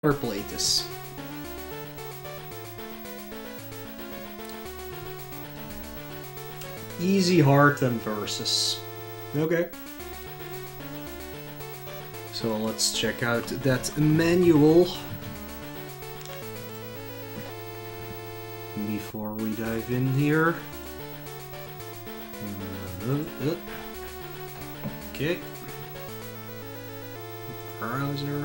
play this. Easy, hard, and versus. Okay. So let's check out that manual before we dive in here. Okay. Browser.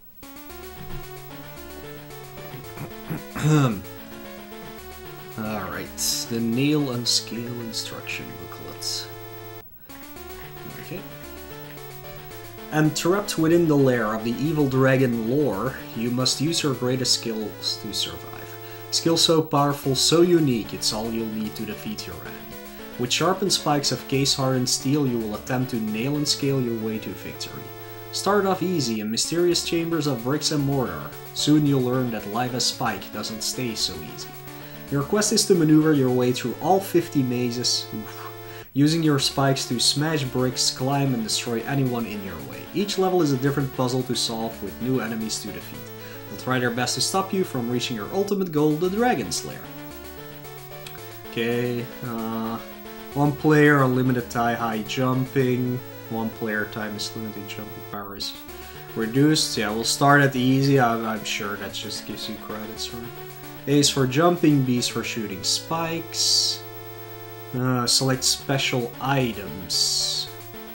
Alright, the nail and scale instruction booklet. Okay. And trapped within the lair of the evil dragon lore, you must use your greatest skills to survive. Skills so powerful, so unique, it's all you'll need to defeat your enemy. With sharpened spikes of case-hardened steel, you will attempt to nail and scale your way to victory. Start off easy in mysterious chambers of bricks and mortar. Soon you'll learn that life as Spike doesn't stay so easy. Your quest is to maneuver your way through all 50 mazes, using your spikes to smash bricks, climb, and destroy anyone in your way. Each level is a different puzzle to solve with new enemies to defeat. They'll try their best to stop you from reaching your ultimate goal, the Dragon's Lair. Okay, one player, unlimited high jumping. One player time is limited, jumping power is reduced. Yeah, we'll start at the easy. I'm sure that just gives you credits, right? A is for jumping, B is for shooting spikes. Select special items.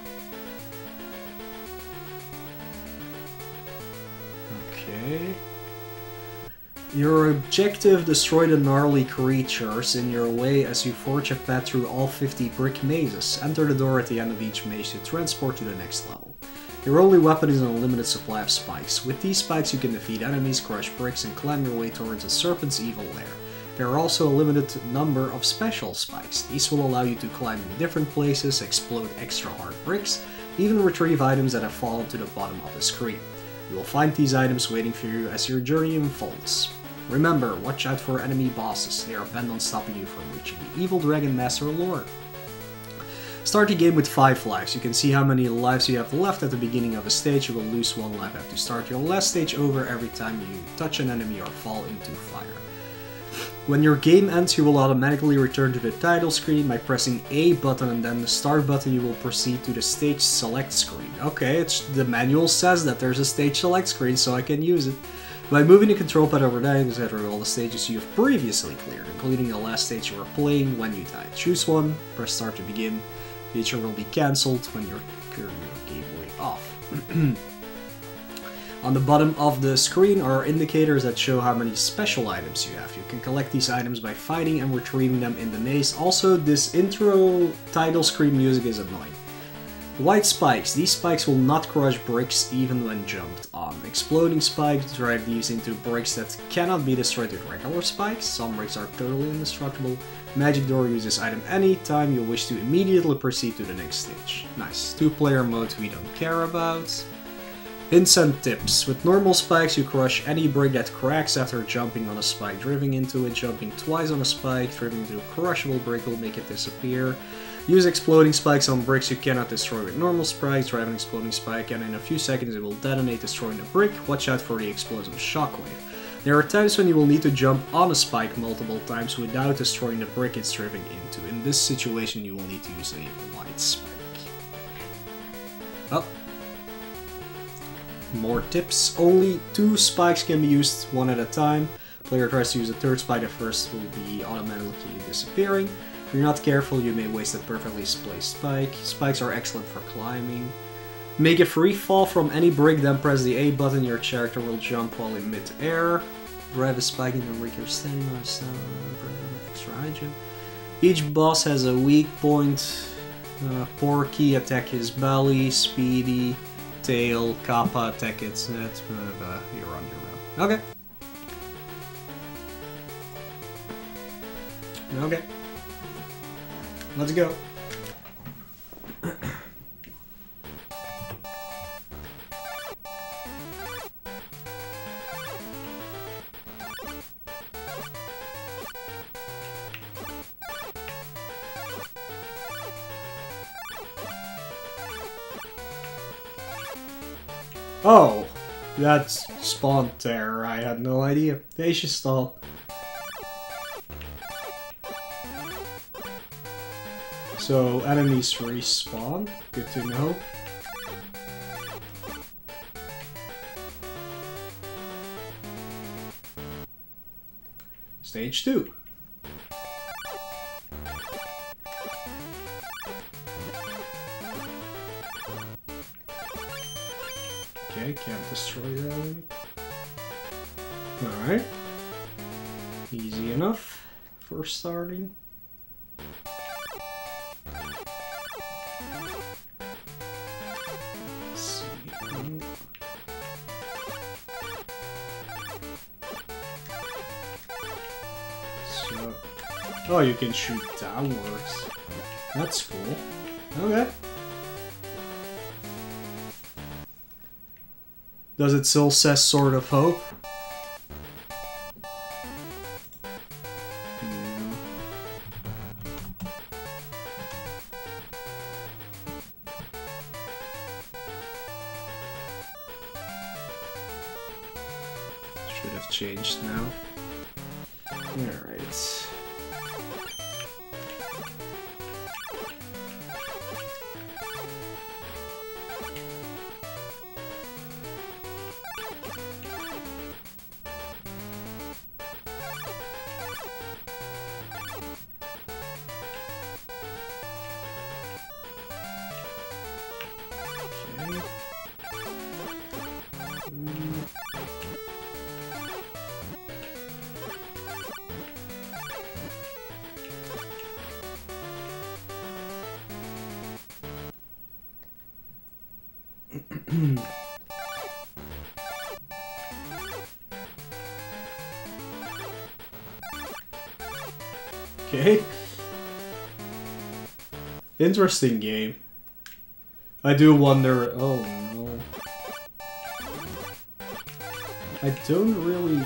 Okay. Your objective: destroy the gnarly creatures in your way as you forge a path through all 50 brick mazes. Enter the door at the end of each maze to transport to the next level. Your only weapon is an unlimited supply of spikes. With these spikes you can defeat enemies, crush bricks, and climb your way towards a serpent's evil lair. There are also a limited number of special spikes. These will allow you to climb in different places, explode extra hard bricks, even retrieve items that have fallen to the bottom of the screen. You will find these items waiting for you as your journey unfolds. Remember, watch out for enemy bosses. They are bent on stopping you from reaching the evil dragon master lore. Start the game with 5 lives. You can see how many lives you have left at the beginning of a stage. You will lose 1 life after you start your last stage over every time you touch an enemy or fall into fire. When your game ends, you will automatically return to the title screen by pressing A button, and then the start button you will proceed to the stage select screen. Okay, the manual says that there's a stage select screen, so I can use it. By moving the control pad over there, you can get through all the stages you have previously cleared, including the last stage you were playing when you died. Choose one, press start to begin. Feature will be cancelled when your game will off. On the bottom of the screen are indicators that show how many special items you have. You can collect these items by fighting and retrieving them in the maze. Also, this intro title screen music is annoying. White spikes. These spikes will not crush bricks even when jumped on. Exploding spikes drive these into bricks that cannot be destroyed with regular spikes. Some bricks are totally indestructible. Magic door uses item anytime you wish to immediately proceed to the next stage. Nice. 2-player mode we don't care about. Hints and tips. With normal spikes you crush any brick that cracks after jumping on a spike. Driving into it, jumping twice on a spike, driving into a crushable brick will make it disappear. Use exploding spikes on bricks you cannot destroy with normal spikes. Drive an exploding spike and in a few seconds it will detonate, destroying the brick. Watch out for the explosive shockwave. There are times when you will need to jump on a spike multiple times without destroying the brick it's driving into. In this situation you will need to use a white spike. Oh. More tips. Only 2 spikes can be used one at a time. Player tries to use a 3rd spike, the first will be automatically disappearing. If you're not careful, you may waste a perfectly placed spike. Spikes are excellent for climbing. Make a free fall from any brick, then press the A button. Your character will jump while in mid-air. Drive a spike into a brick you're standing on, extra high jump. Each boss has a weak point. Porky, attack his belly. Speedy, tail. Kappa, attack its head. You're on your own. Okay. Okay. Let's go. Oh, That's spawned there. I had no idea. Asia stall. So enemies respawn. Good to know. Stage 2. Okay, can't destroy that enemy. Alright. Easy enough for starting. Let's see. So, oh, you can shoot downwards. That's cool. Okay. Does it still say Sword of Hope? Should have changed now. Alright. Okay. Interesting game. I do wonder... Oh no. I don't really...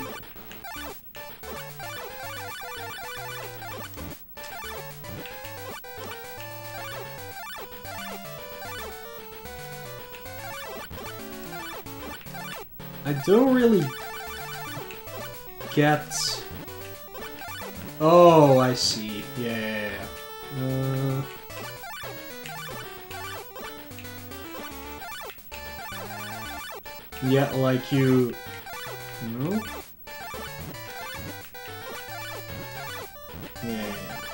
I don't really get... Oh, I see. Yeah. Yeah, like you... No? Yeah.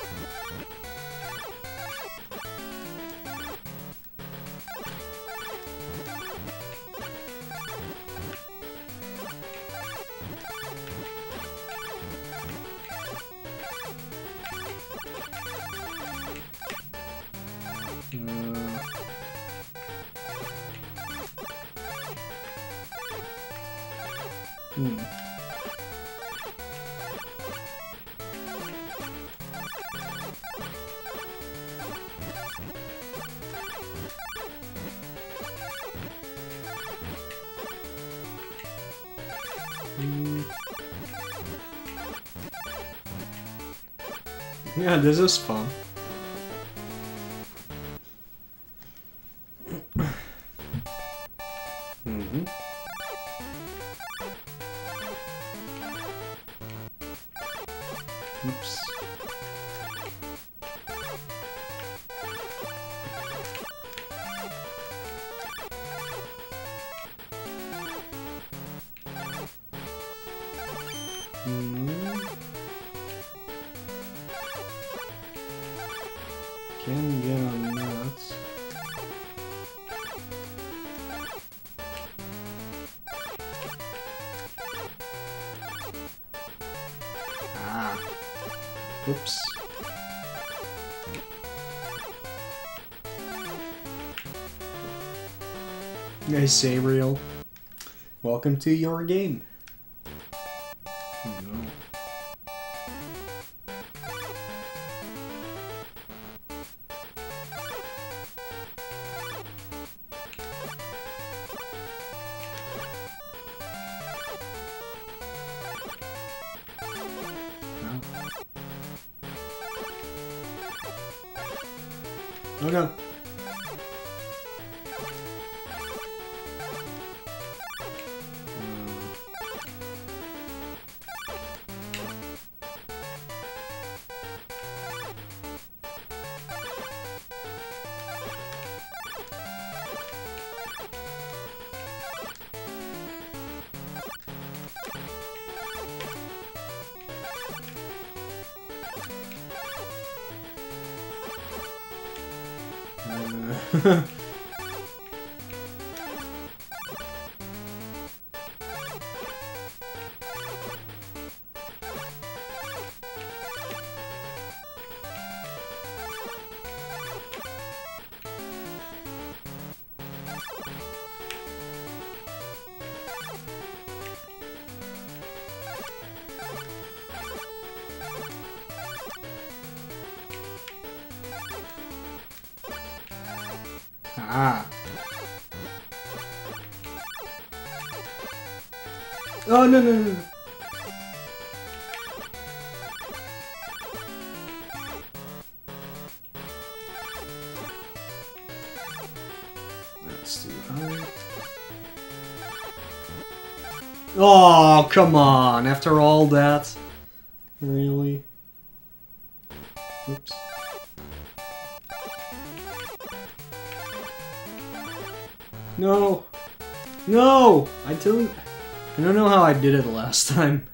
Yeah, this is fun. Oops. Can get on that. Ah. Oops. Nice, Ariel. Welcome to your game. Oh no. Oh no. Ah. Oh, no, no, no. That's too high. Oh, come on. After all that. Really? Oops. No! No! I don't know how I did it last time.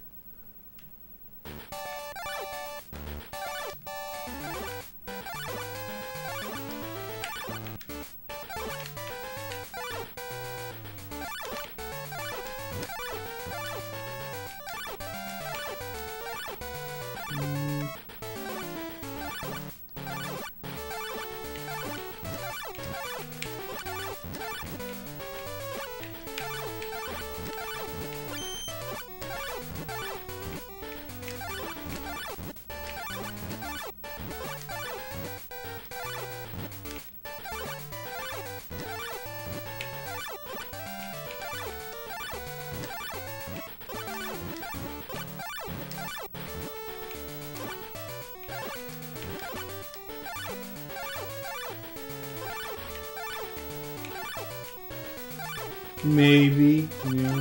Maybe, yeah.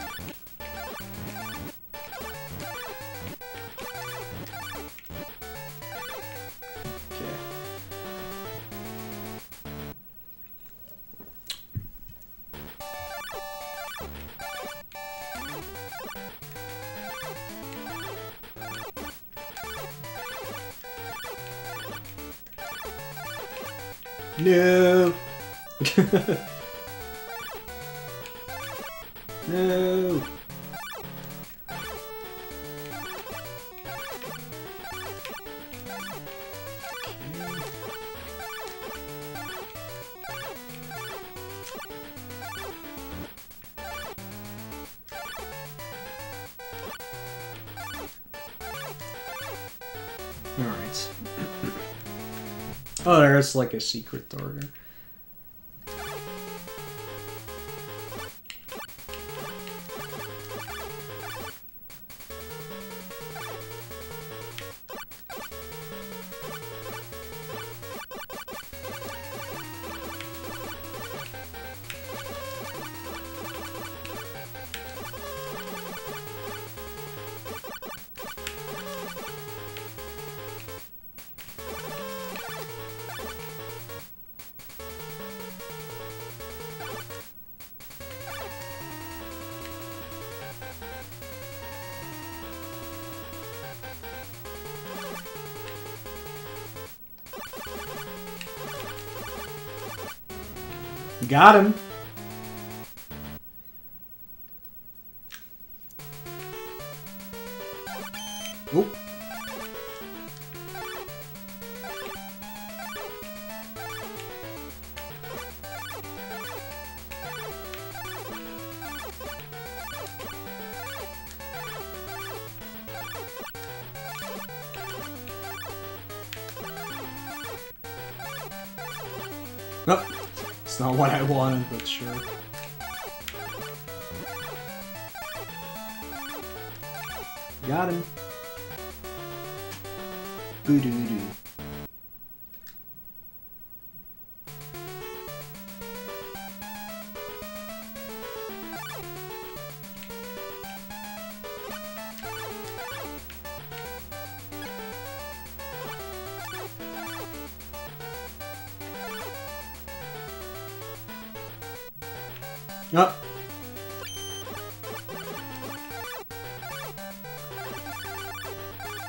Okay. No! No! Alright. Oh, there's like a secret door there. Got him! Oh. Oh. It's not what I wanted, but sure. Got him. Boo-doo-doo. Oh.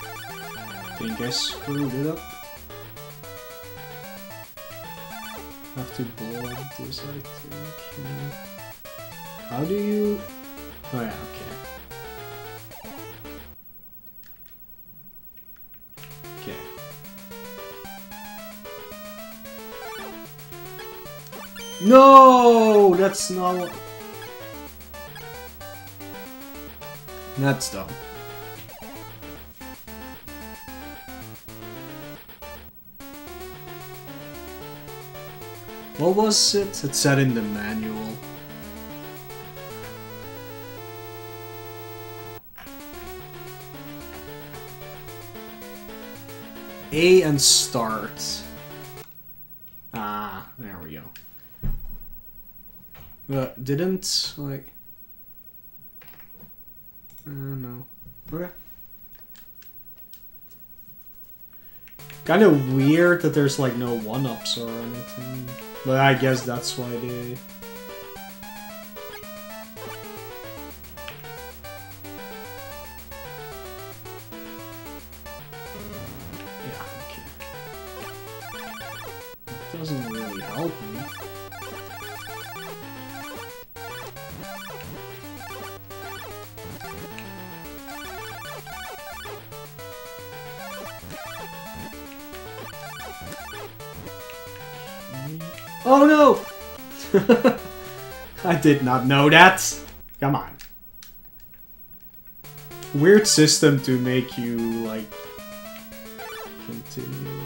Think I screwed it up. Have to blow up this, I think. How do you... Oh yeah, okay. Okay. No! That's not what... That's dumb. What was it? It said in the manual. A and start. Ah, there we go. Didn't, like... no. Okay. Kind of weird that there's like no one-ups or anything. But I guess that's why they... Yeah, okay. That doesn't really help me. Oh no! I did not know that! Come on. Weird system to make you, like, continue.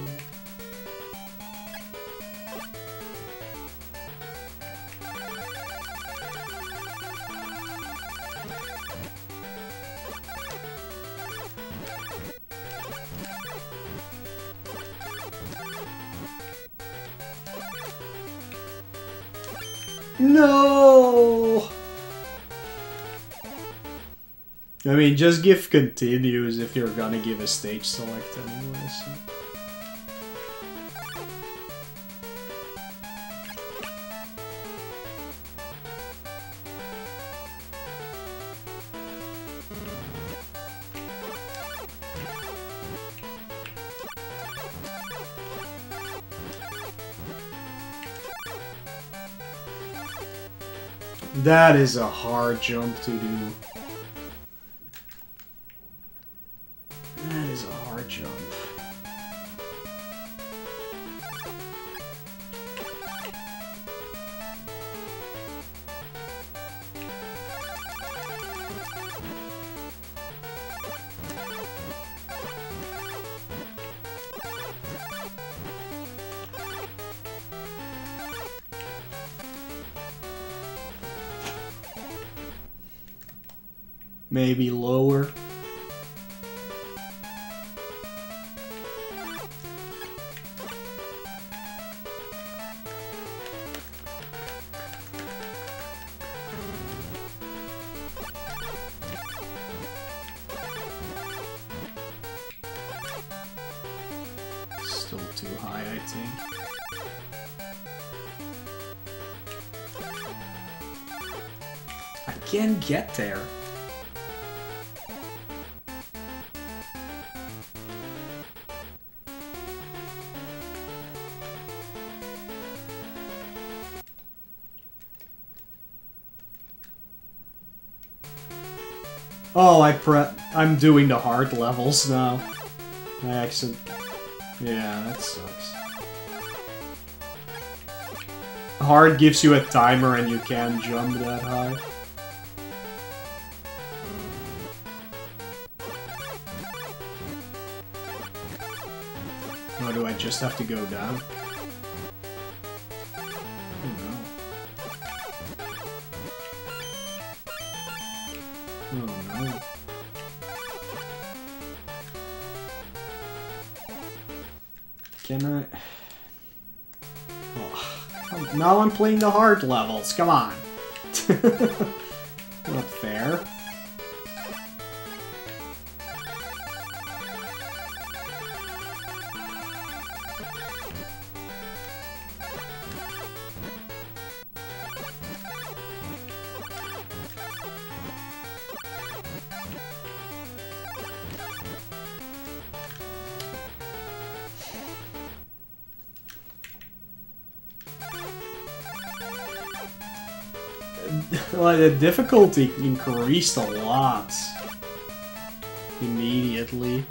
No! I mean, just give continues if you're gonna give a stage select anyway, so. That is a hard jump to do. That is a hard jump. Maybe lower. Still too high, I think. I can't get there. Oh, I'm doing the hard levels now. I actually... Yeah, that sucks. Hard gives you a timer and you can't jump that high. Or do I just have to go down? Oh no. Can I... Oh, now I'm playing the hard levels, come on! Not fair. Like, the difficulty increased a lot. Immediately.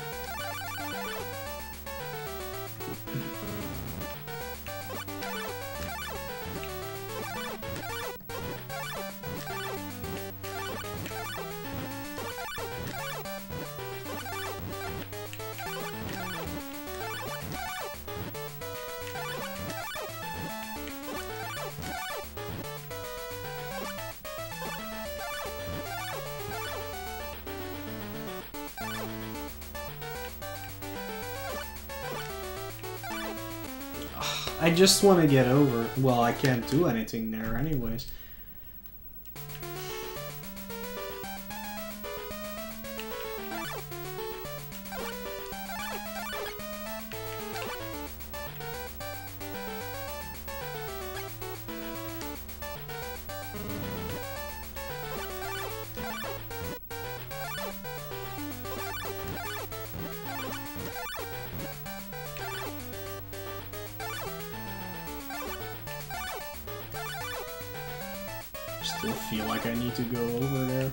I just want to get over. Well, I can't do anything there anyways. Still feel like I need to go over there.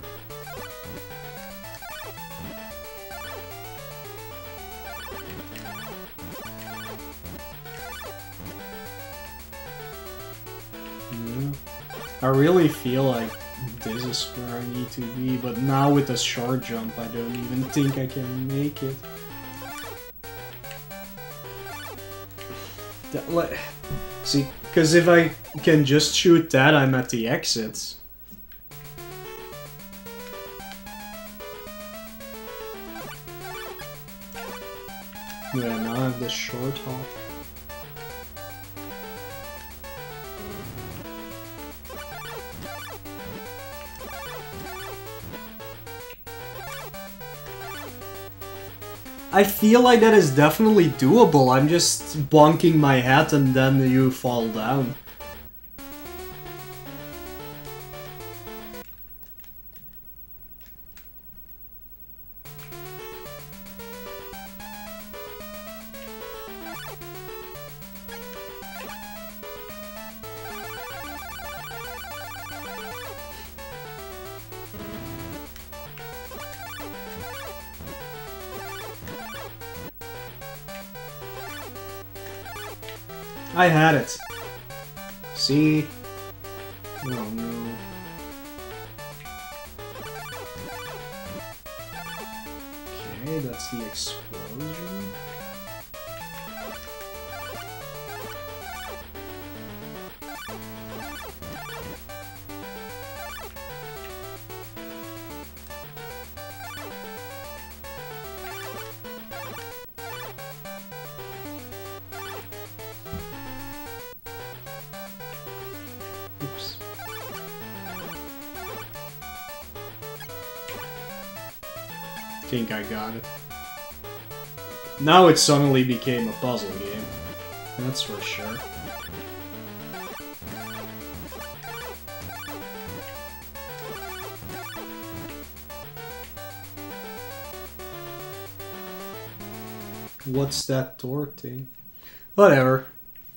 Yeah. I really feel like this is where I need to be, but now with the short jump I don't even think I can make it. See, because if I can just shoot that, I'm at the exits. Yeah, now I have the short hop. I feel like that is definitely doable. I'm just bonking my head and then you fall down. I had it. See? Oh no. Okay, that's the explosion. Oops. Think I got it. Now it suddenly became a puzzle game. That's for sure. What's that door thing? Whatever.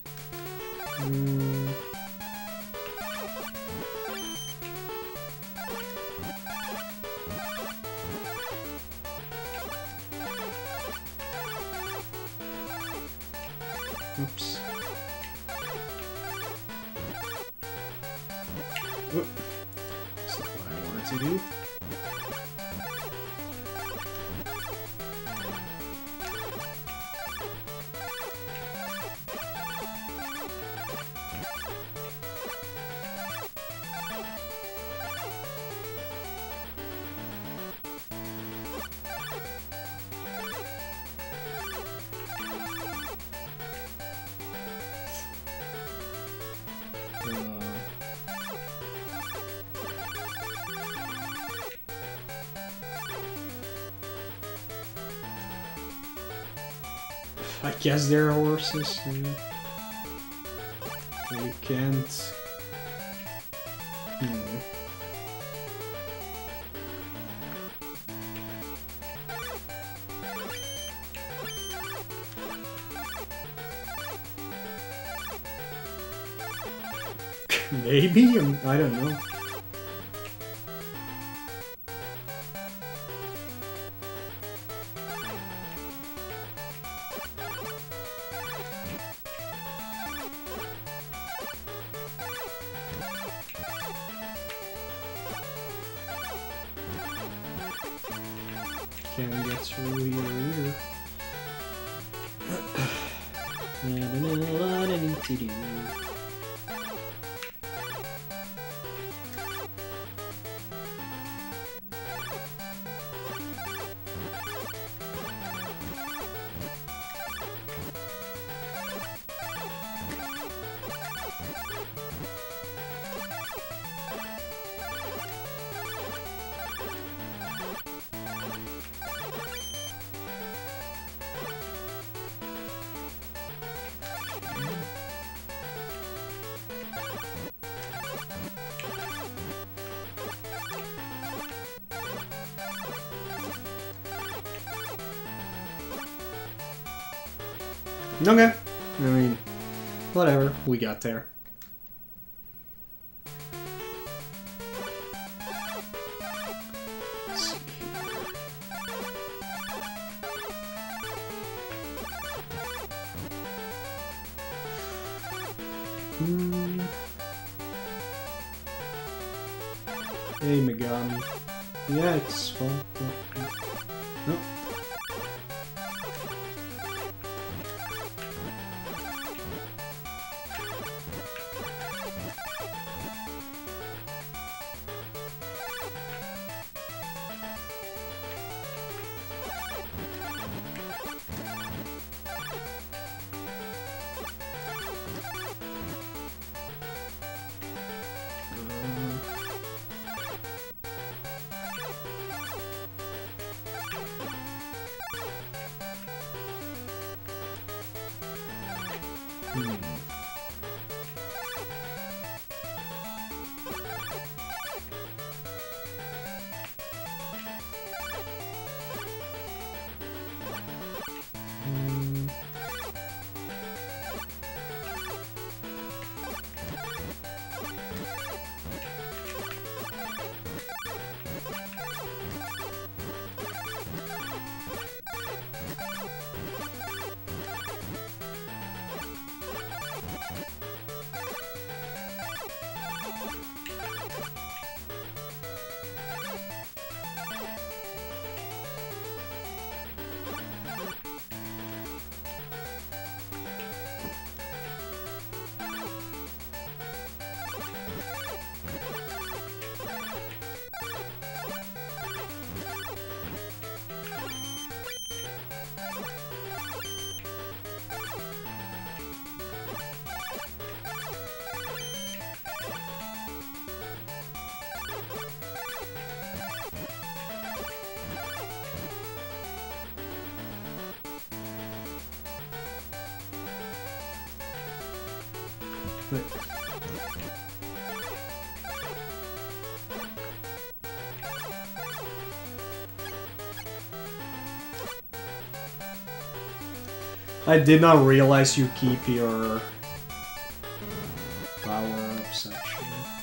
Oops. Oop. That's not what I wanted to do. I guess they're horses. Yeah. You can't. Maybe? I don't know. can get through here either. What I need to do. Okay. I mean, whatever. We got there. Let's see here. Hey, Megami. Yeah, it's fun. No. Wait. I did not realize you keep your power-up section.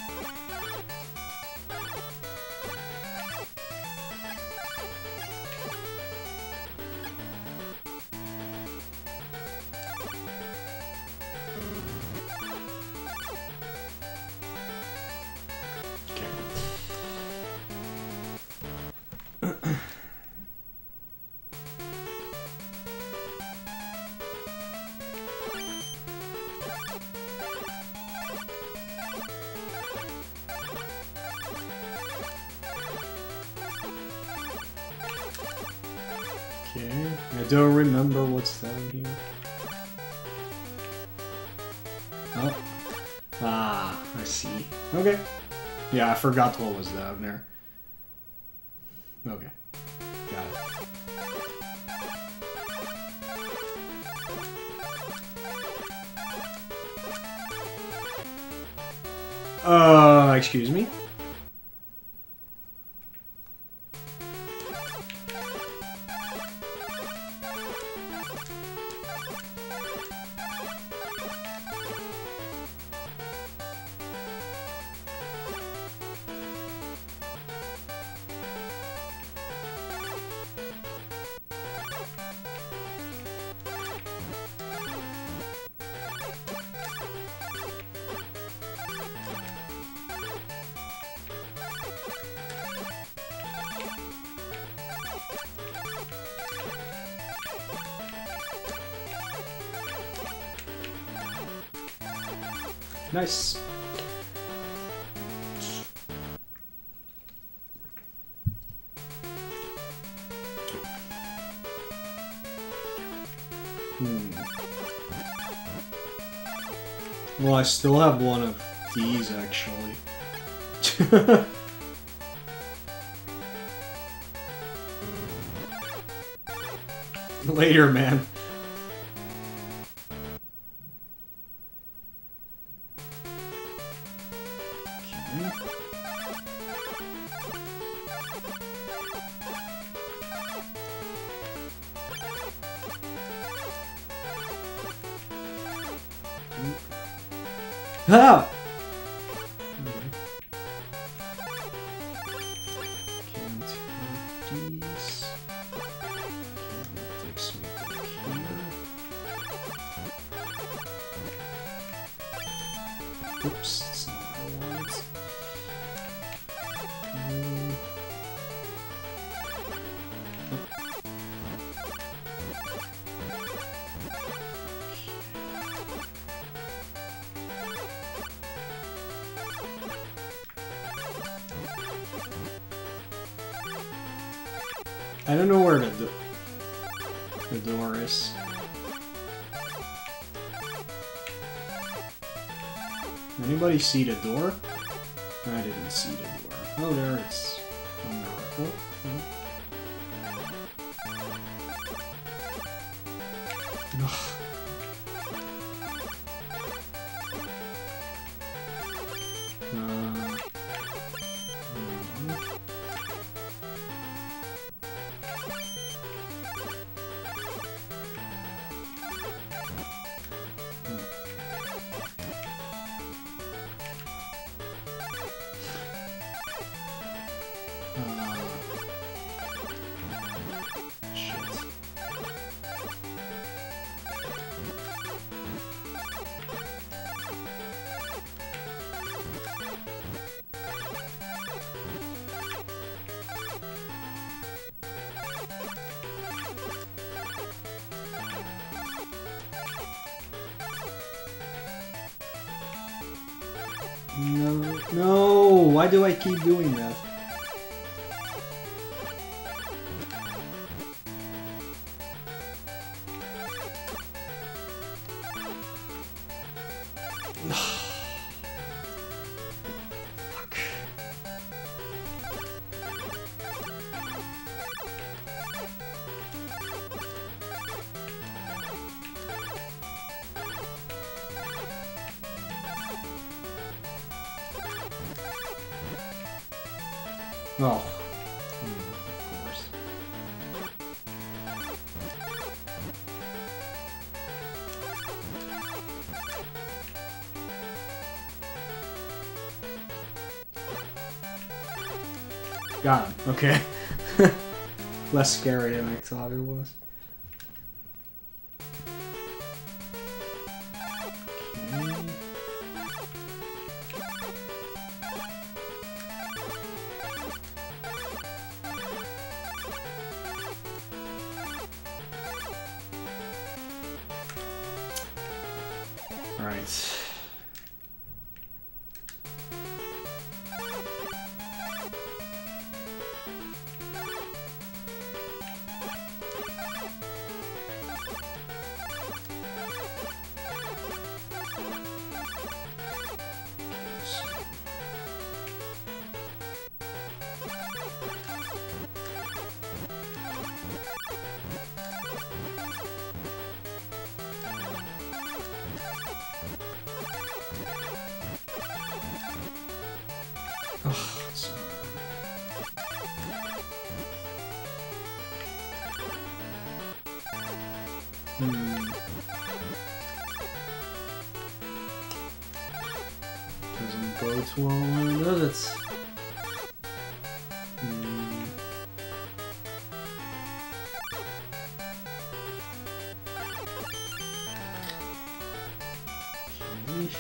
Okay, I don't remember what's down here. Oh. Ah, I see. Okay. Yeah, I forgot what was down there. Okay. Got it. Excuse me? Nice. Well, I still have one of these, actually. Later, man. Ah! Can't have these. Takes me back here. Oops, that's not what I want. I don't know where the door is. Anybody see the door? I didn't see the door. Oh, there it's on the right. Oh. No, no! Why do I keep doing that? Fuck. Oh. Of course. Got him. Okay. Less scary than I thought it was. Okay. Right. Oh, it's... Doesn't bode well, does it? Okay.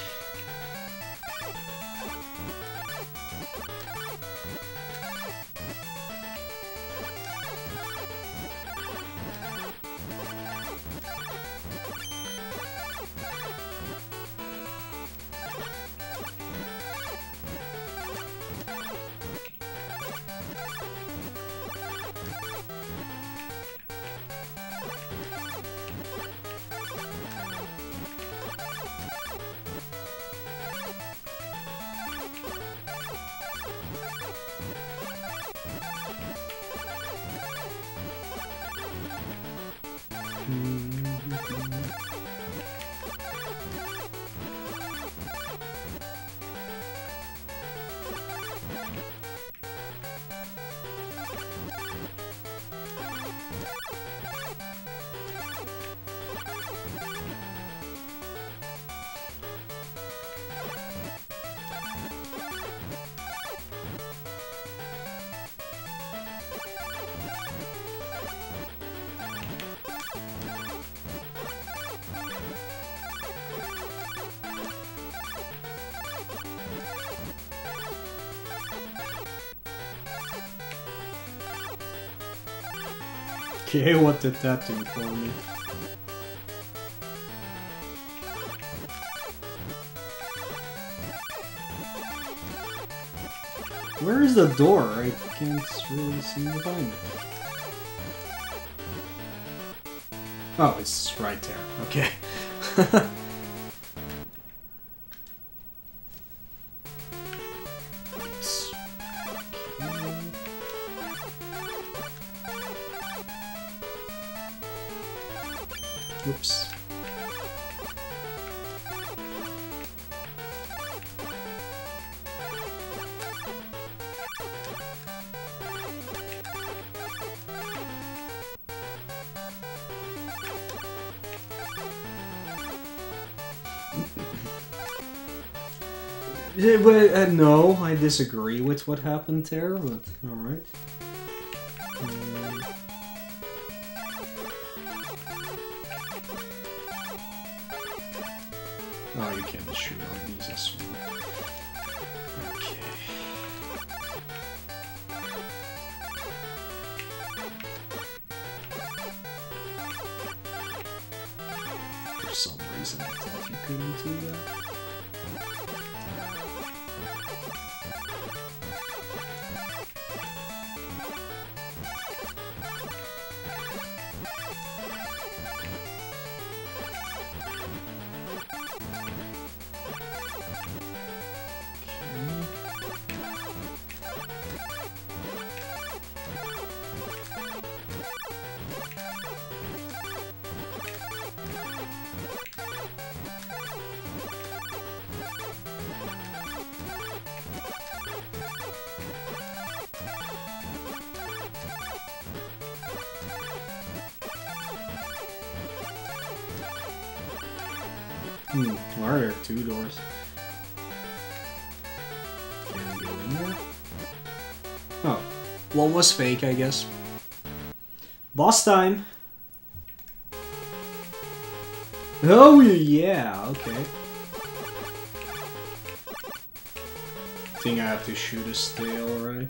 Okay, what did that do for me? Where is the door? I can't really seem to find it. Oh, it's right there. Okay. Oops. But, no, I disagree with what happened there, but alright. Oh, you can shoot on these as well. Okay. For some reason, I thought you couldn't do that. Why are there two doors? Can we go in there? Oh. One was fake, I guess. Boss time! Oh yeah, okay. Think I have to shoot his tail, right?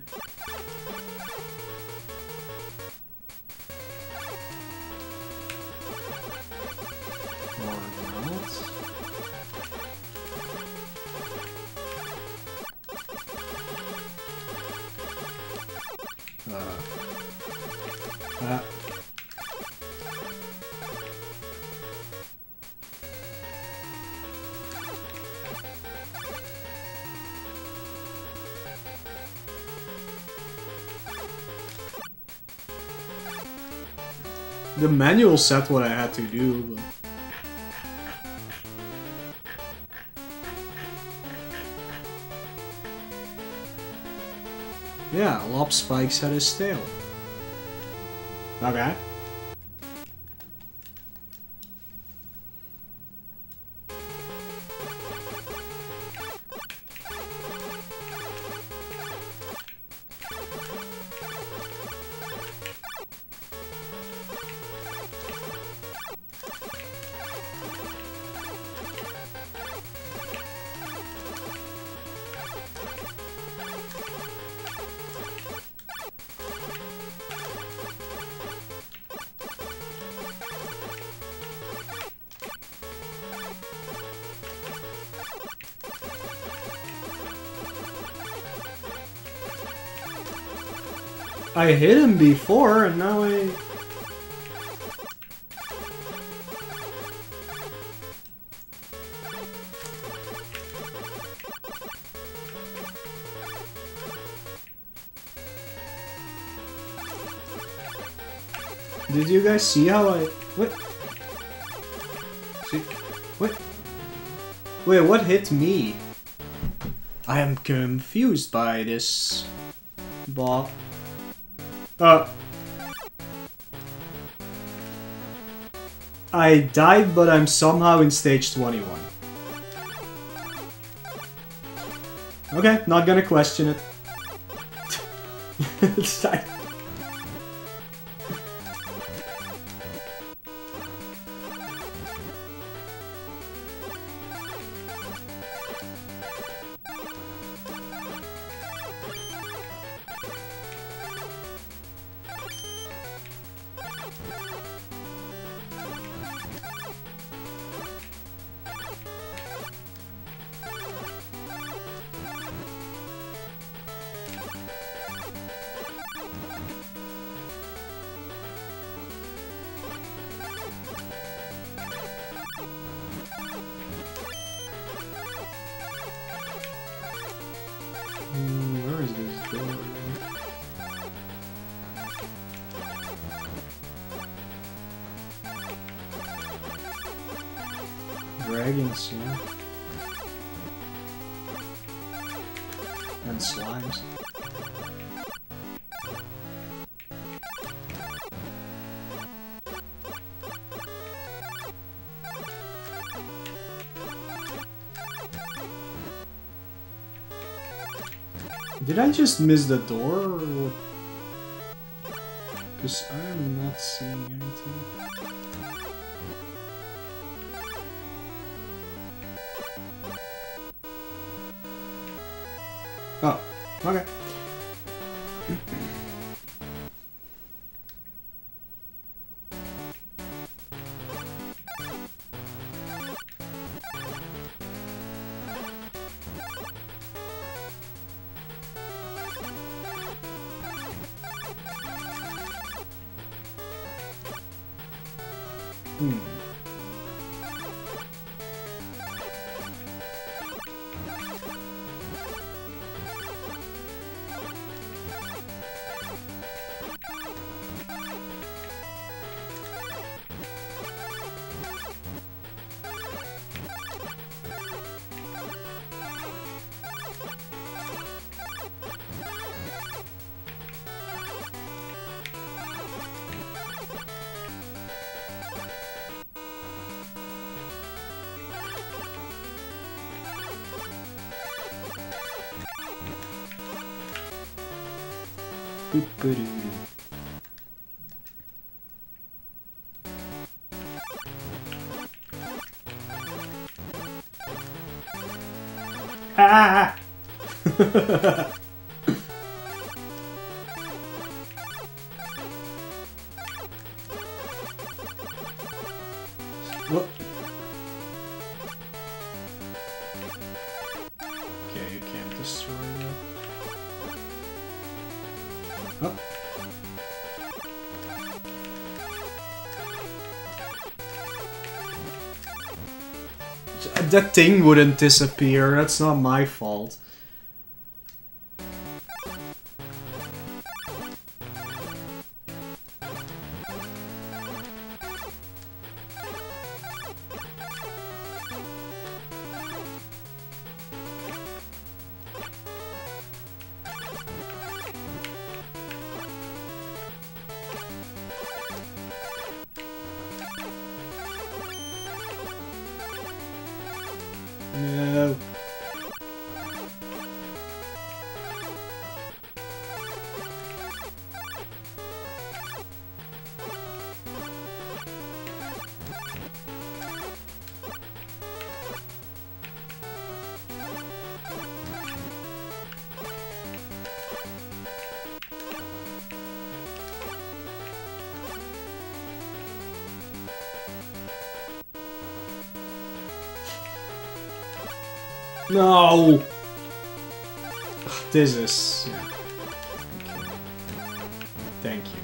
The manual said what I had to do, but... Yeah, Lob Spikes had his tail. Okay. I hit him before, and now I... Did you guys see how I... What? What? Wait, what hit me? I am confused by this. Ball. I died, but I'm somehow in stage 21. Okay, not gonna question it. Where is this door? Dragons, yeah. And slimes. Did I just miss the door, or what? Because I am not seeing anything. Oh, okay. Ah! What? Okay, you can't destroy that. Oh. That thing wouldn't disappear, that's not my fault. No. No! Ugh, this is... Yeah. Okay. Thank you.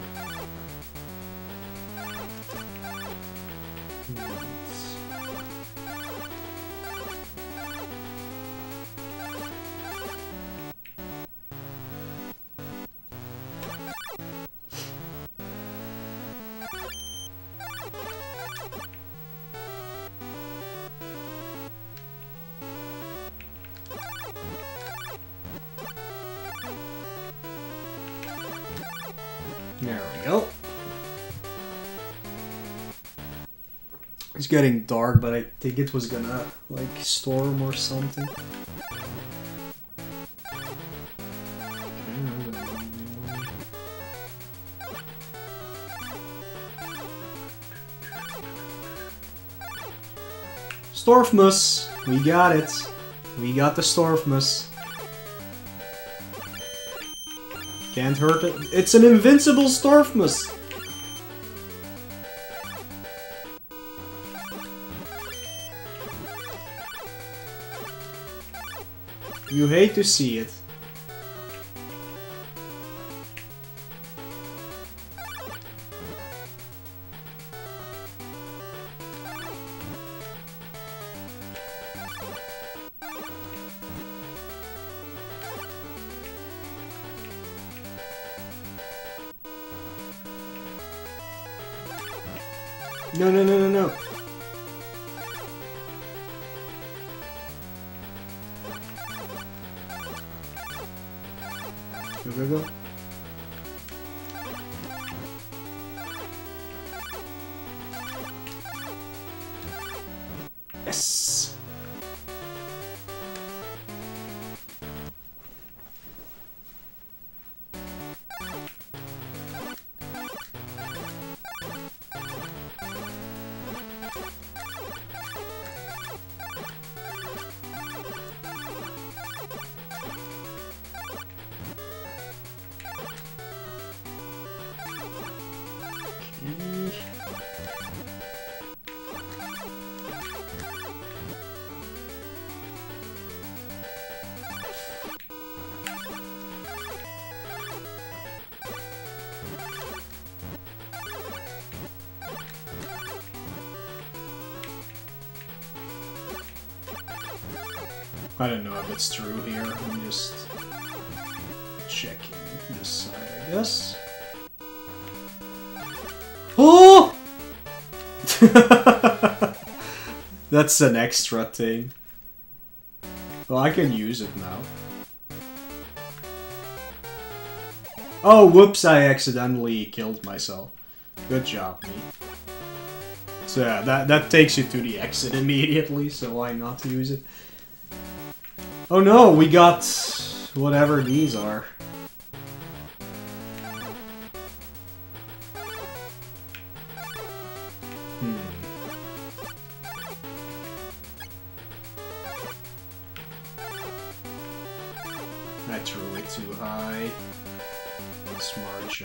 There we go. It's getting dark, but I think it was gonna, like, storm or something. Storfmus! We got it! We got the Storfmus. Can't hurt it. It's an invincible Storfmus! You hate to see it. No, no, no, no, no. Go, go, go. Yes! I don't know if it's true here. I'm just checking this side, I guess. Oh! That's an extra thing. Well, I can use it now. Oh, whoops, I accidentally killed myself. Good job, me. So yeah, that takes you to the exit immediately, so why not use it? Oh no, we got whatever these are. I threw it too high. Smart job.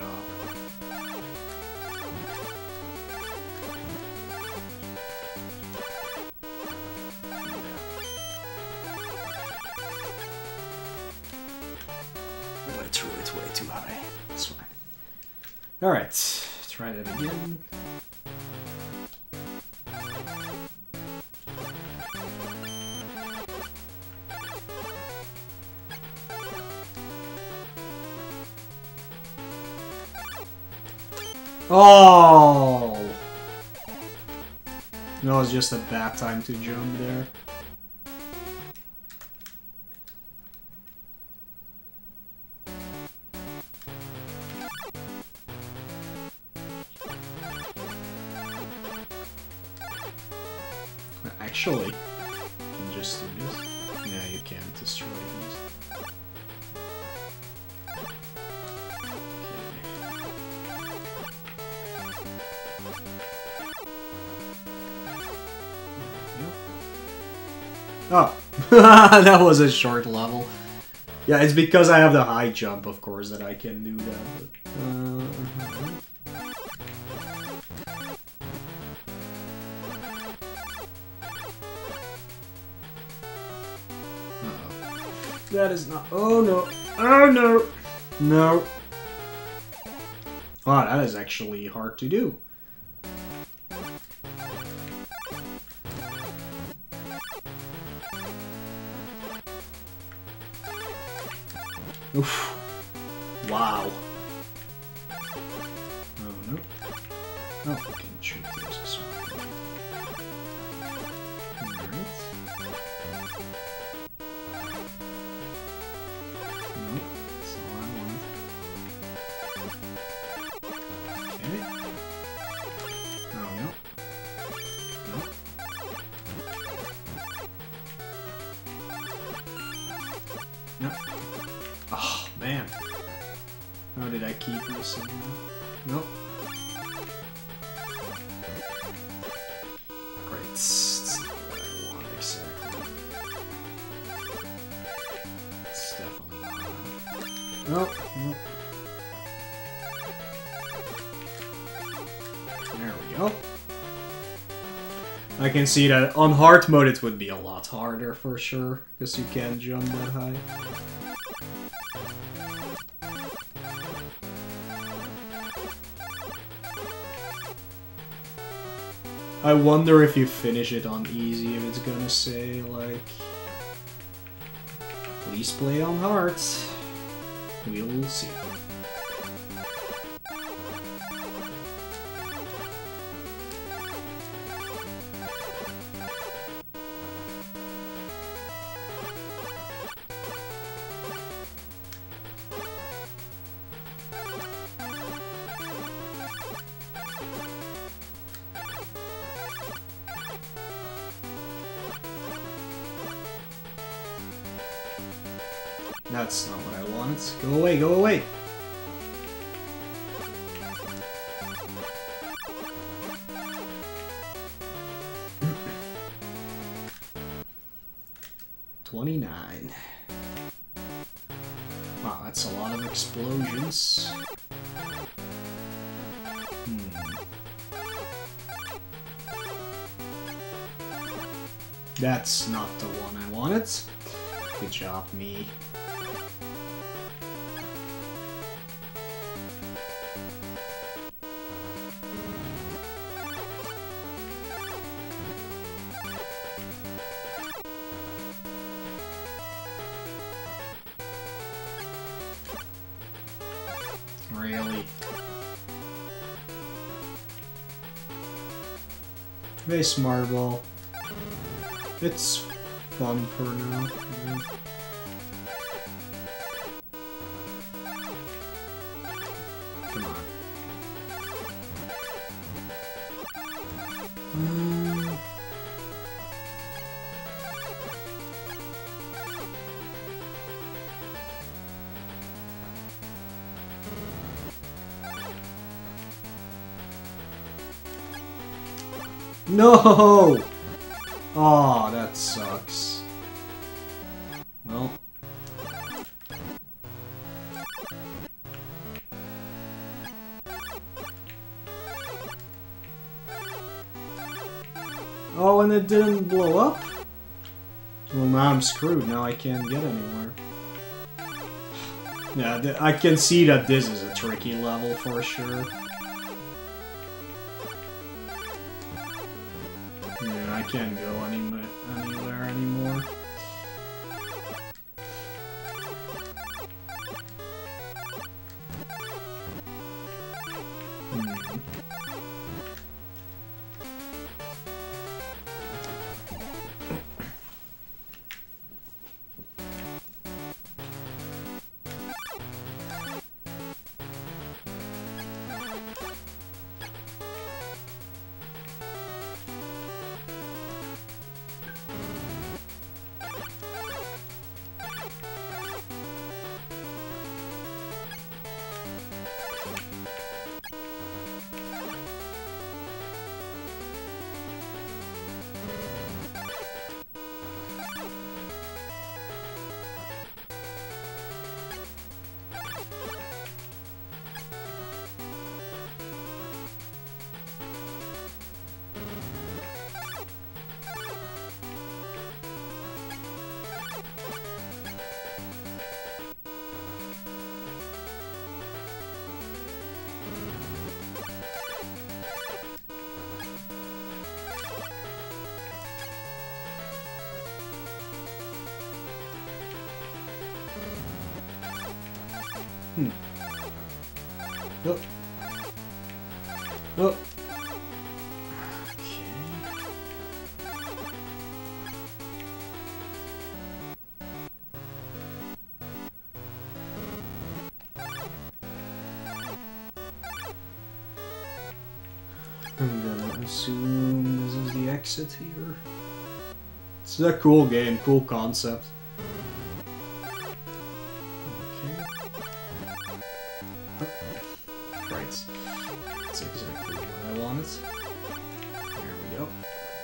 I threw it way too high. That's fine. Alright, try that again. Oh! No, it's just a bad time to jump there. Actually, you can just do this. Yeah, you can't destroy these. Oh, that was a short level. Yeah, it's because I have the high jump, of course, that I can do that. But, that is not. Oh no! Oh no! No! Wow, that is actually hard to do. Oof. Wow. Oh no. Oh, I can shoot those as well. Alright. No, that's all I want. How did I keep missing? Nope. Great. It's not what I want exactly. It's definitely not. Nope. Nope. There we go. I can see that on hard mode it would be a lot harder for sure, because you can't jump that high. I wonder if you finish it on easy, if it's gonna say, like, please play on hard. We'll see. That's not what I wanted. Go away, go away! $29. Wow, that's a lot of explosions. That's not the one I wanted. Good job, me. Really? Very smart ball. It's fun for now. Yeah. Come on. No! Oh, that sucks. Well. Oh, and it didn't blow up? Well, now I'm screwed. Now I can't get anywhere. Yeah, I can see that this is a tricky level for sure. Yeah, I can't go anywhere anymore. Oh. Oh. Okay. I'm gonna assume this is the exit here. It's a cool game, cool concept. Okay. Oh. what I wanted. There we go.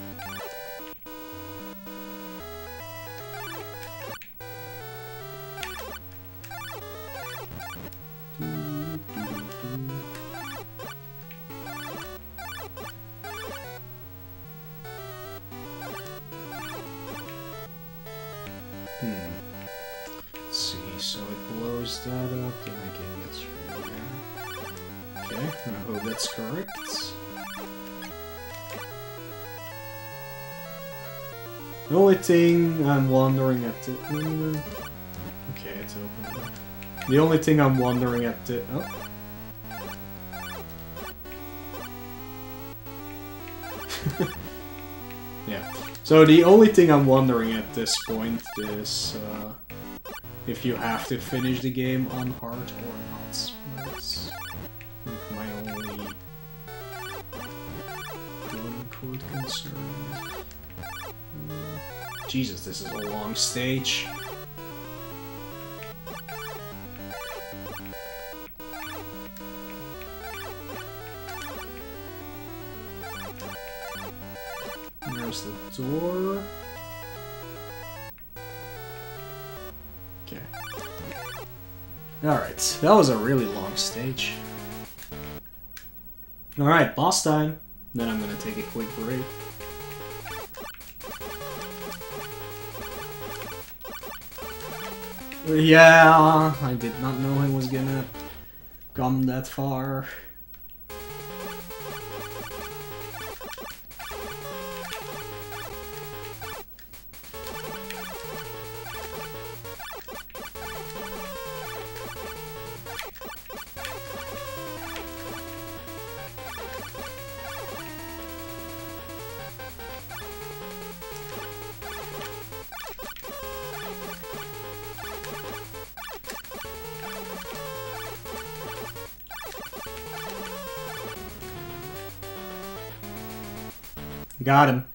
Let's see, so it blows that up, then I can get through there. Okay, I hope that's correct. The only thing I'm wondering at the... okay, it's open. The only thing I'm wondering at the... oh. Yeah. So the only thing I'm wondering at this point is if you have to finish the game on hard or not. That's my only quote-unquote concern. Jesus, this is a long stage. There's the door. Okay. Alright, that was a really long stage. Alright, boss time. Then I'm gonna take a quick break. Yeah, I did not know he was gonna come that far. Got him.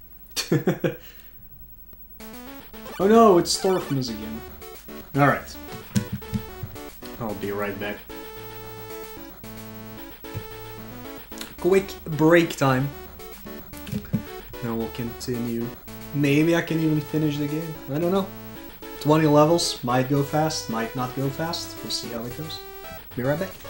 Oh no, it's Storfmus again. Alright. I'll be right back. Quick break time. Now we'll continue. Maybe I can even finish the game. I don't know. 20 levels. Might go fast, might not go fast. We'll see how it goes. Be right back.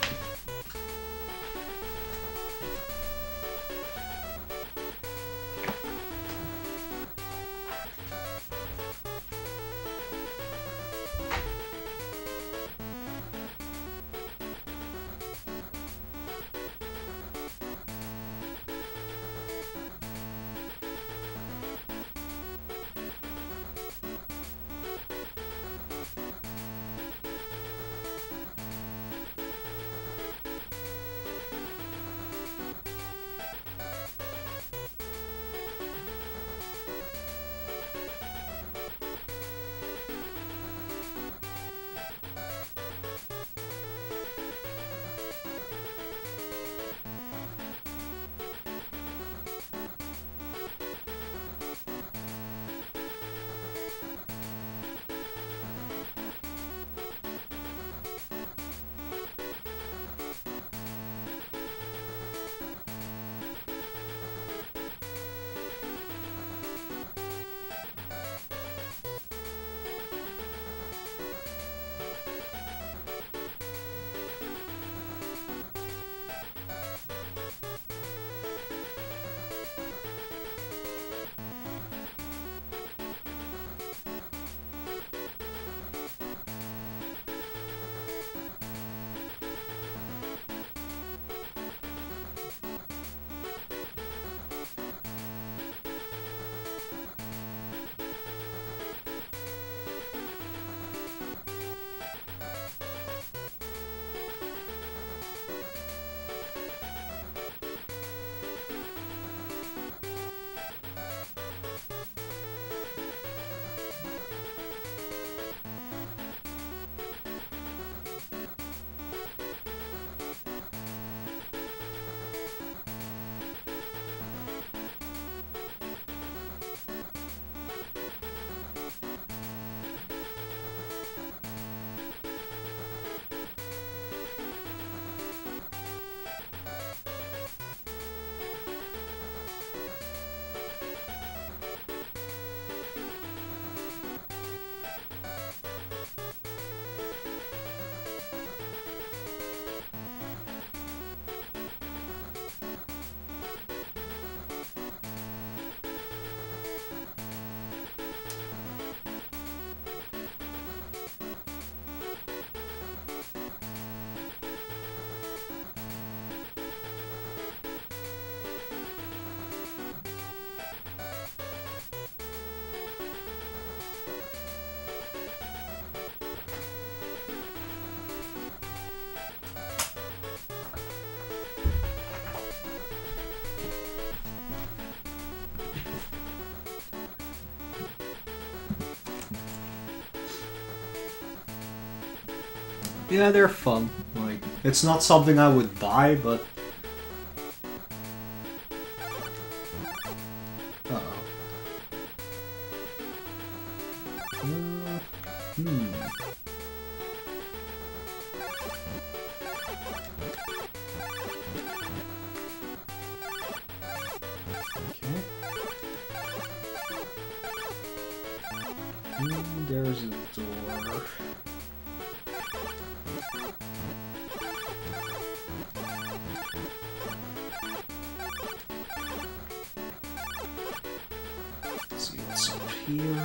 Yeah, they're fun. Like, it's not something I would buy, but... Uh-oh. Okay. There's a door. Let's see what's up here.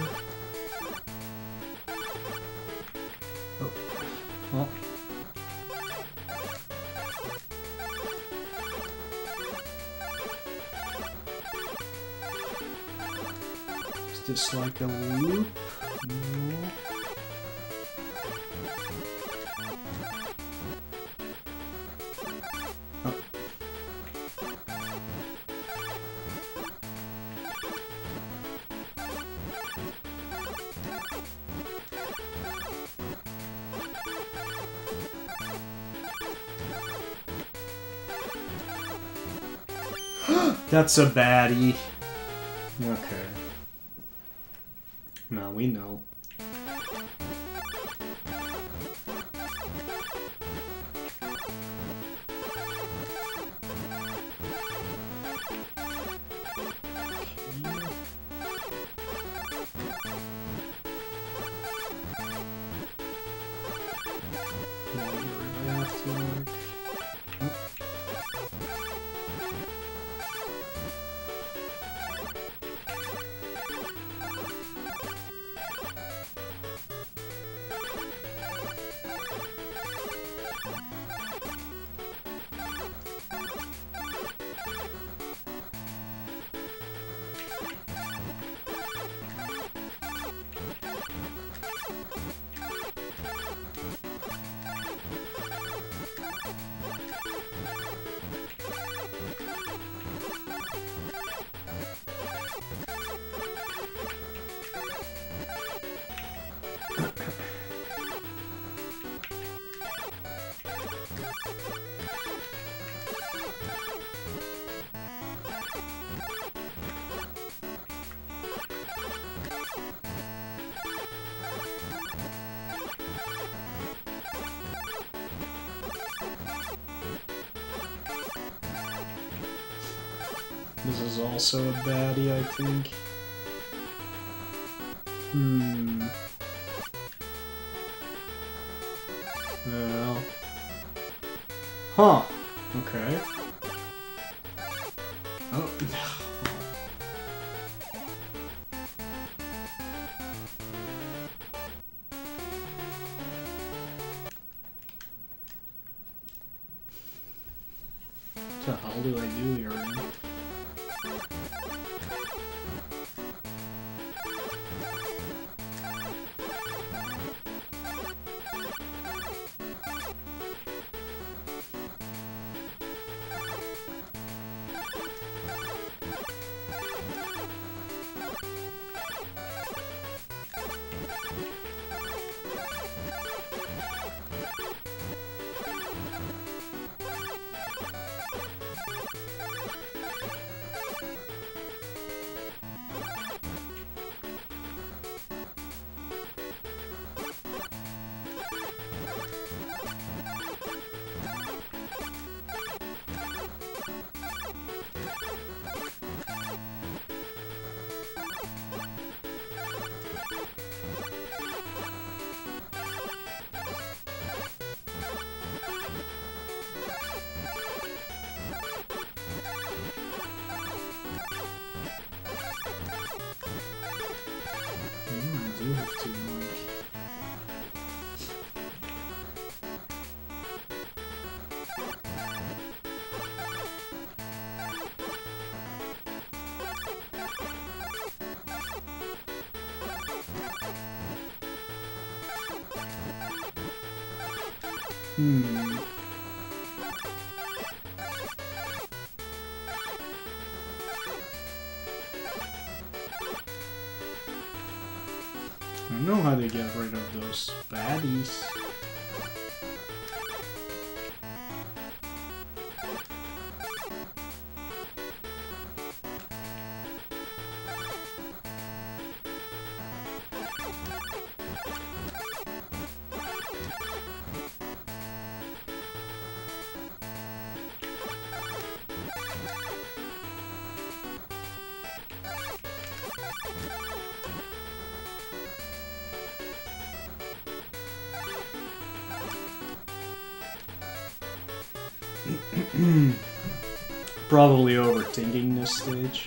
Oh. Well. Is this like a loop? No. Oh. That's a baddie. Okay. Now we know. This is also a baddie, I think. Well. Huh. Okay. Oh. What the hell do I do here, man? I do have to, like... I know how to get rid of those baddies. Probably overthinking this stage.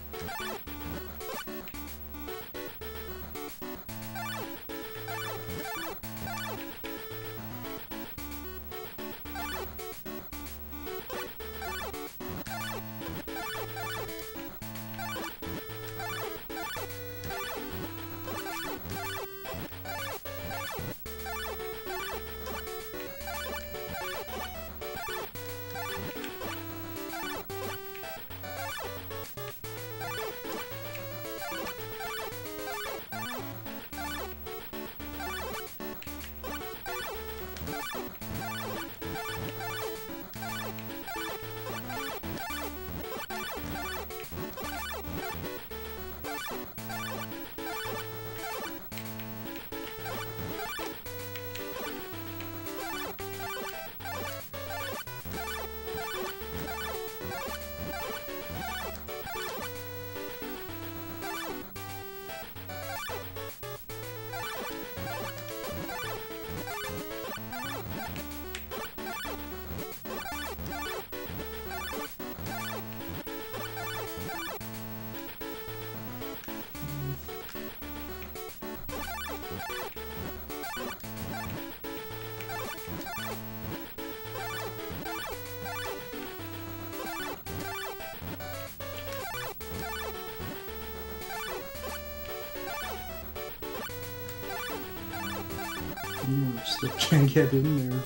Still can't get in there.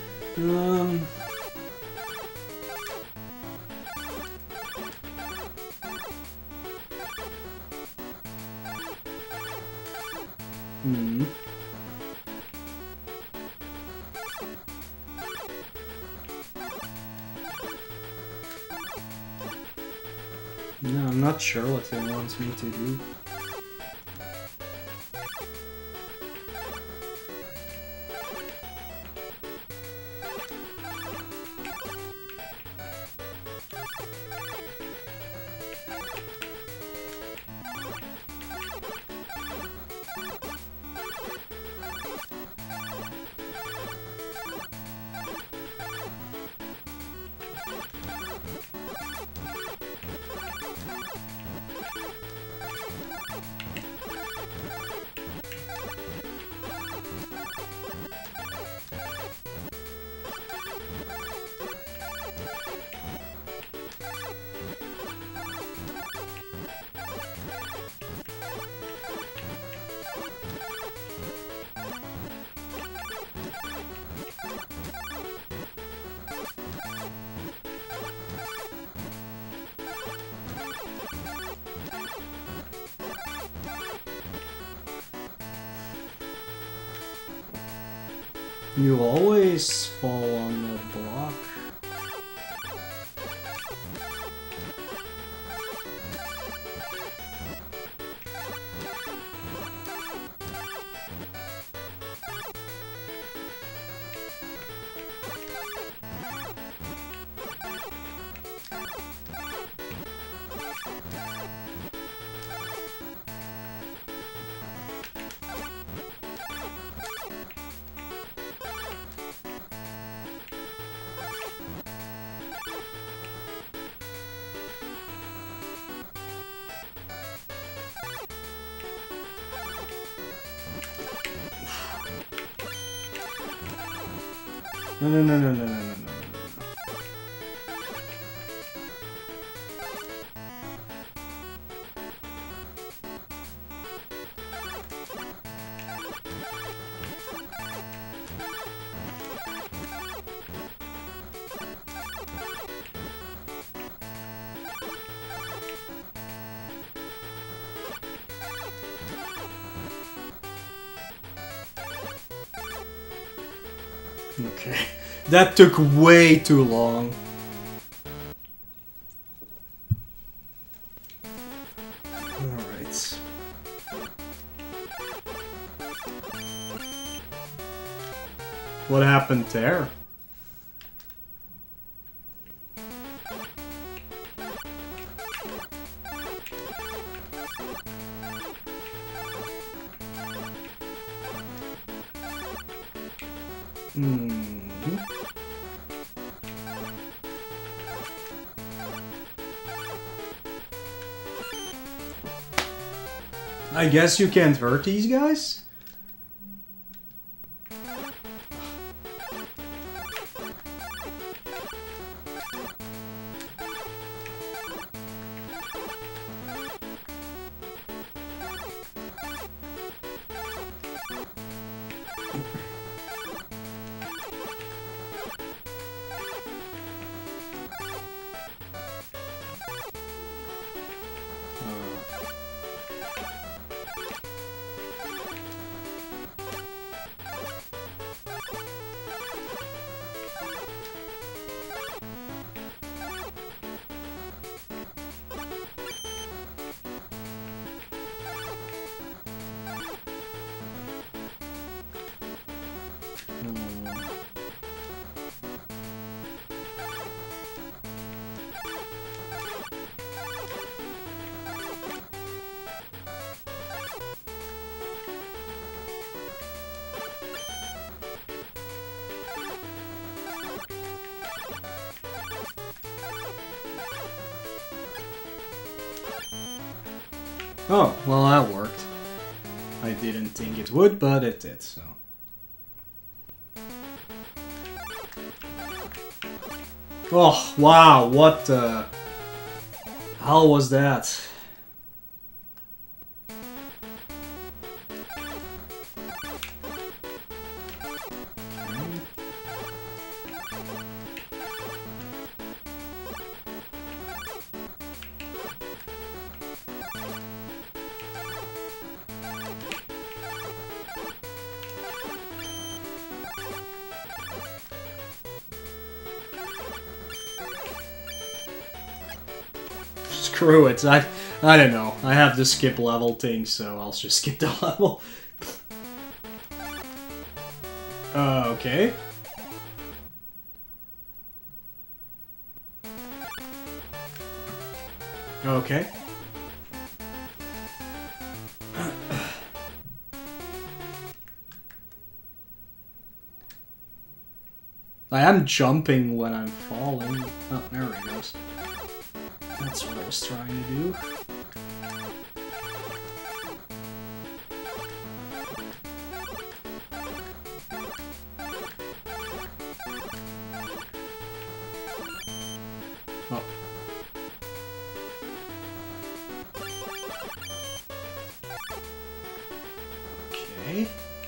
No, I'm not sure what they want me to do. You always fall on the block. No. Okay, that took way too long. Alright. What happened there? I guess you can't hurt these guys? Oh, well that worked. I didn't think it would, but it did, so. Oh, wow, what the hell was that? Screw it, I don't know. I have the skip level thing, so I'll just skip the level. Okay. Okay. I am jumping when I'm falling. Oh, there he goes. That's what I was trying to do. Oh. Okay.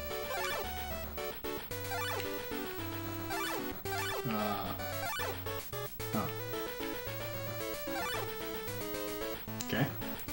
Oh. Okay.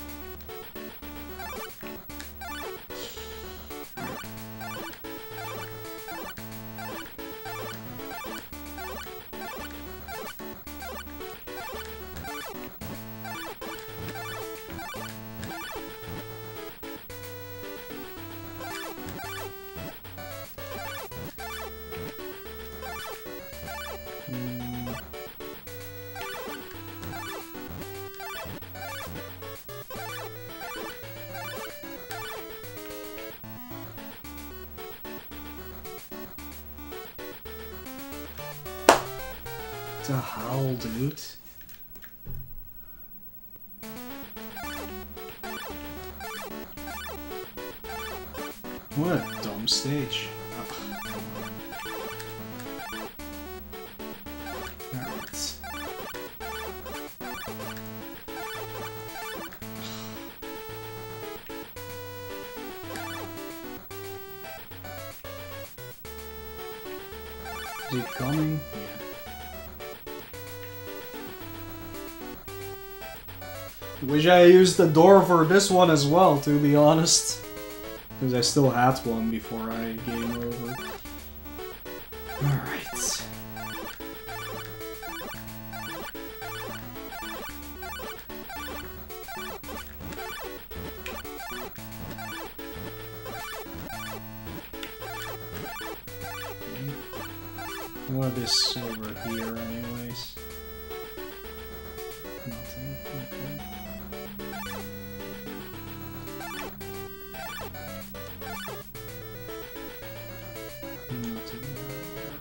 The hell, dude? What a dumb stage. Alright. Is he coming? Yeah. Wish I used the door for this one as well, to be honest. Because I still had one before I game over. Alright. What is over here anyways? Nothing, okay. Nothing there.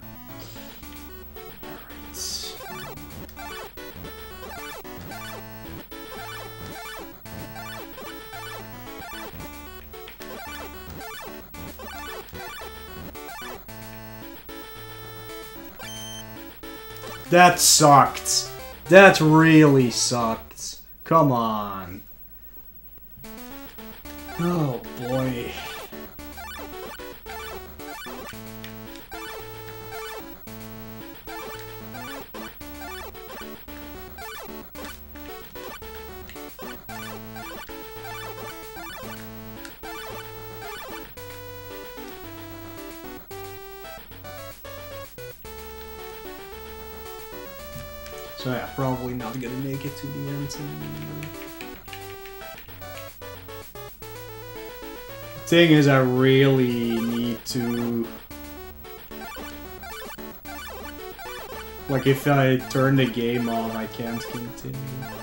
Alright. That sucked. That really sucked. Come on. Oh boy. So yeah, probably not gonna make it to the end anymore. Thing is, I really need to... Like, if I turn the game off, I can't continue.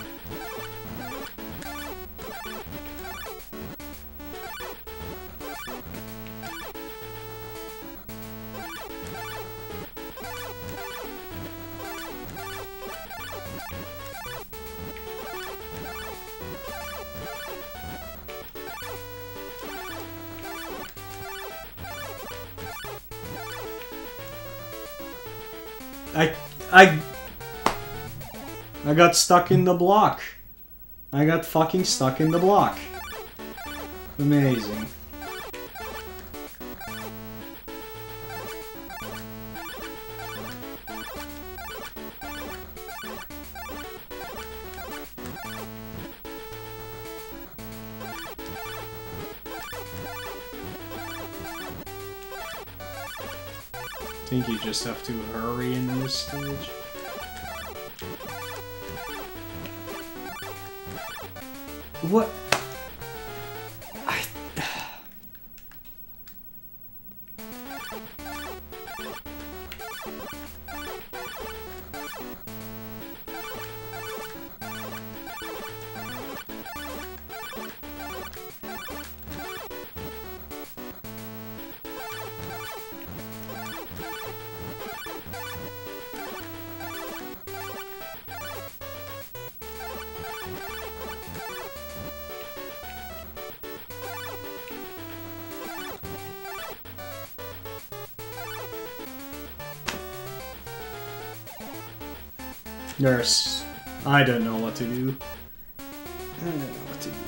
I got stuck in the block. I got fucking stuck in the block. Amazing. I think you just have to hurry in this stage. What? I don't know what to do. I don't know what to do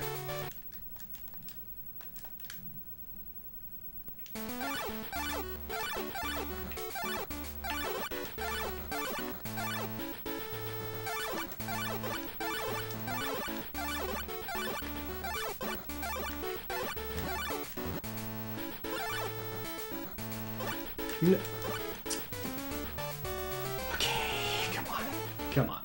there. No. Come on.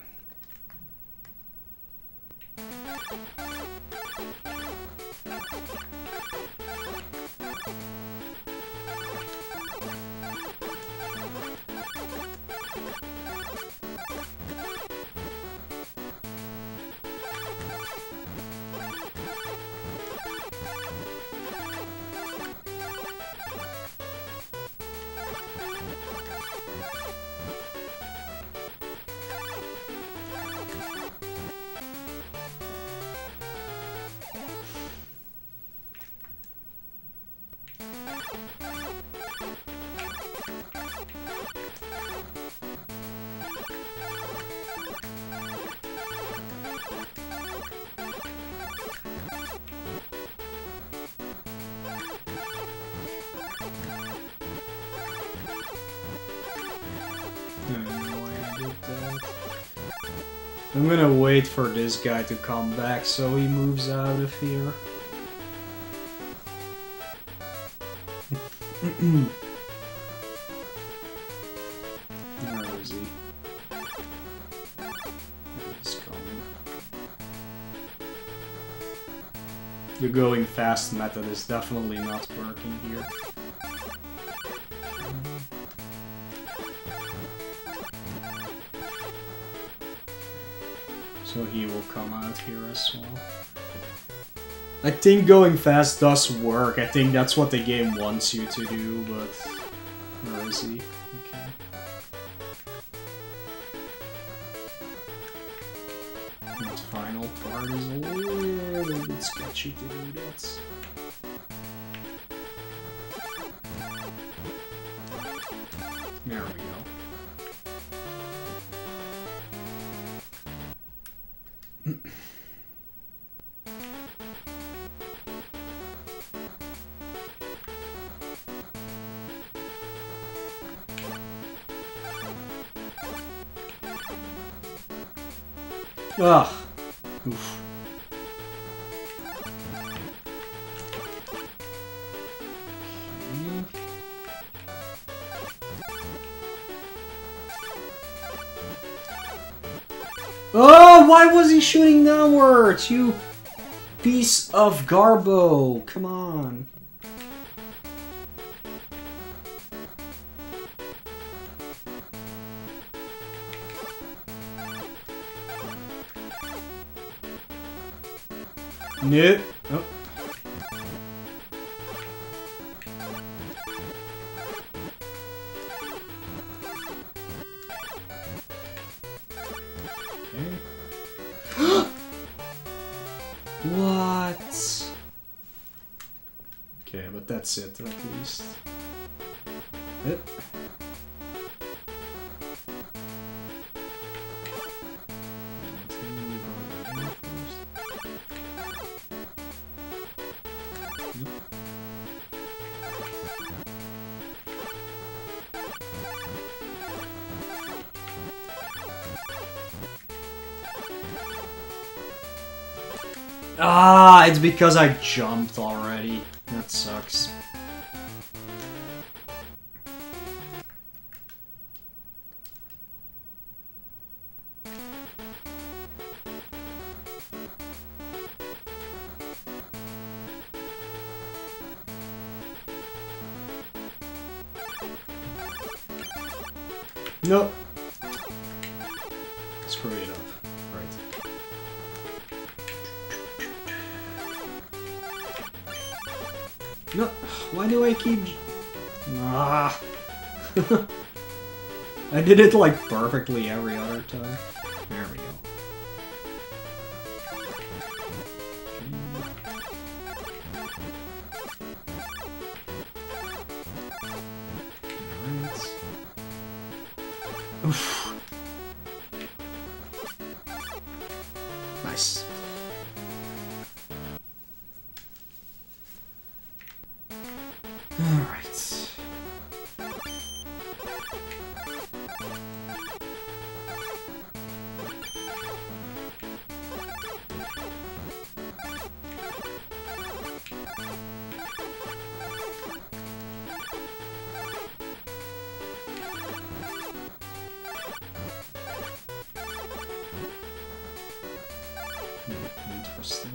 I'm gonna wait for this guy to come back so he moves out of here. Where is he? He's coming. The going fast method is definitely not working here. So he will come out here as well. I think going fast does work. I think that's what the game wants you to do, but... Where is he? Okay. This final part is a little bit sketchy to do that. There we go. Ugh. Oof. Oh, why was he shooting downwards? You piece of garbo. Come on. Nope. Oh. What? Okay, but that's it, at least. Yep. Ah, it's because I jumped already. That sucks. Nope. Screw it up. Right. No, why do I keep... Ah. I did it like perfectly every other time. There we go. Alright. Oof. Nice. Alright. Interesting.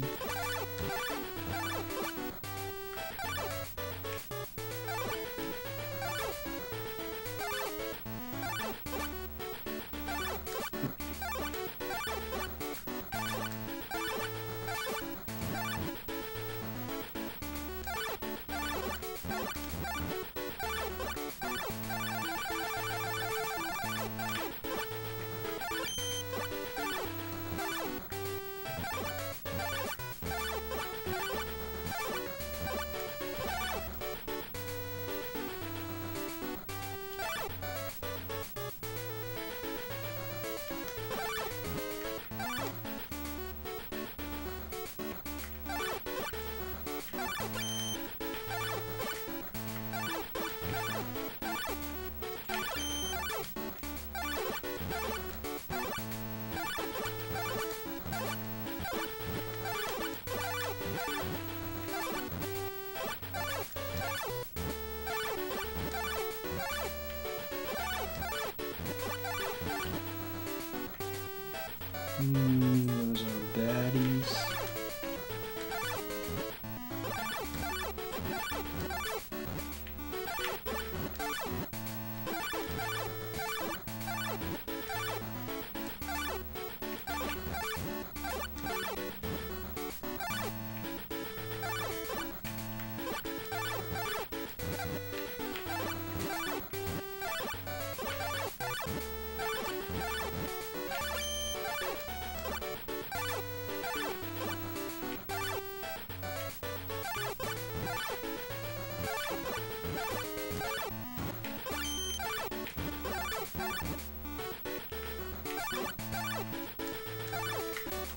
Those are baddies.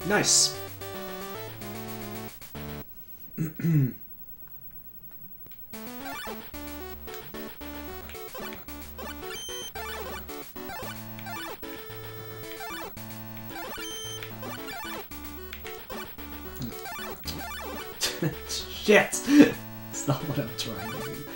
Nice. Shit! It's not what I'm trying to do.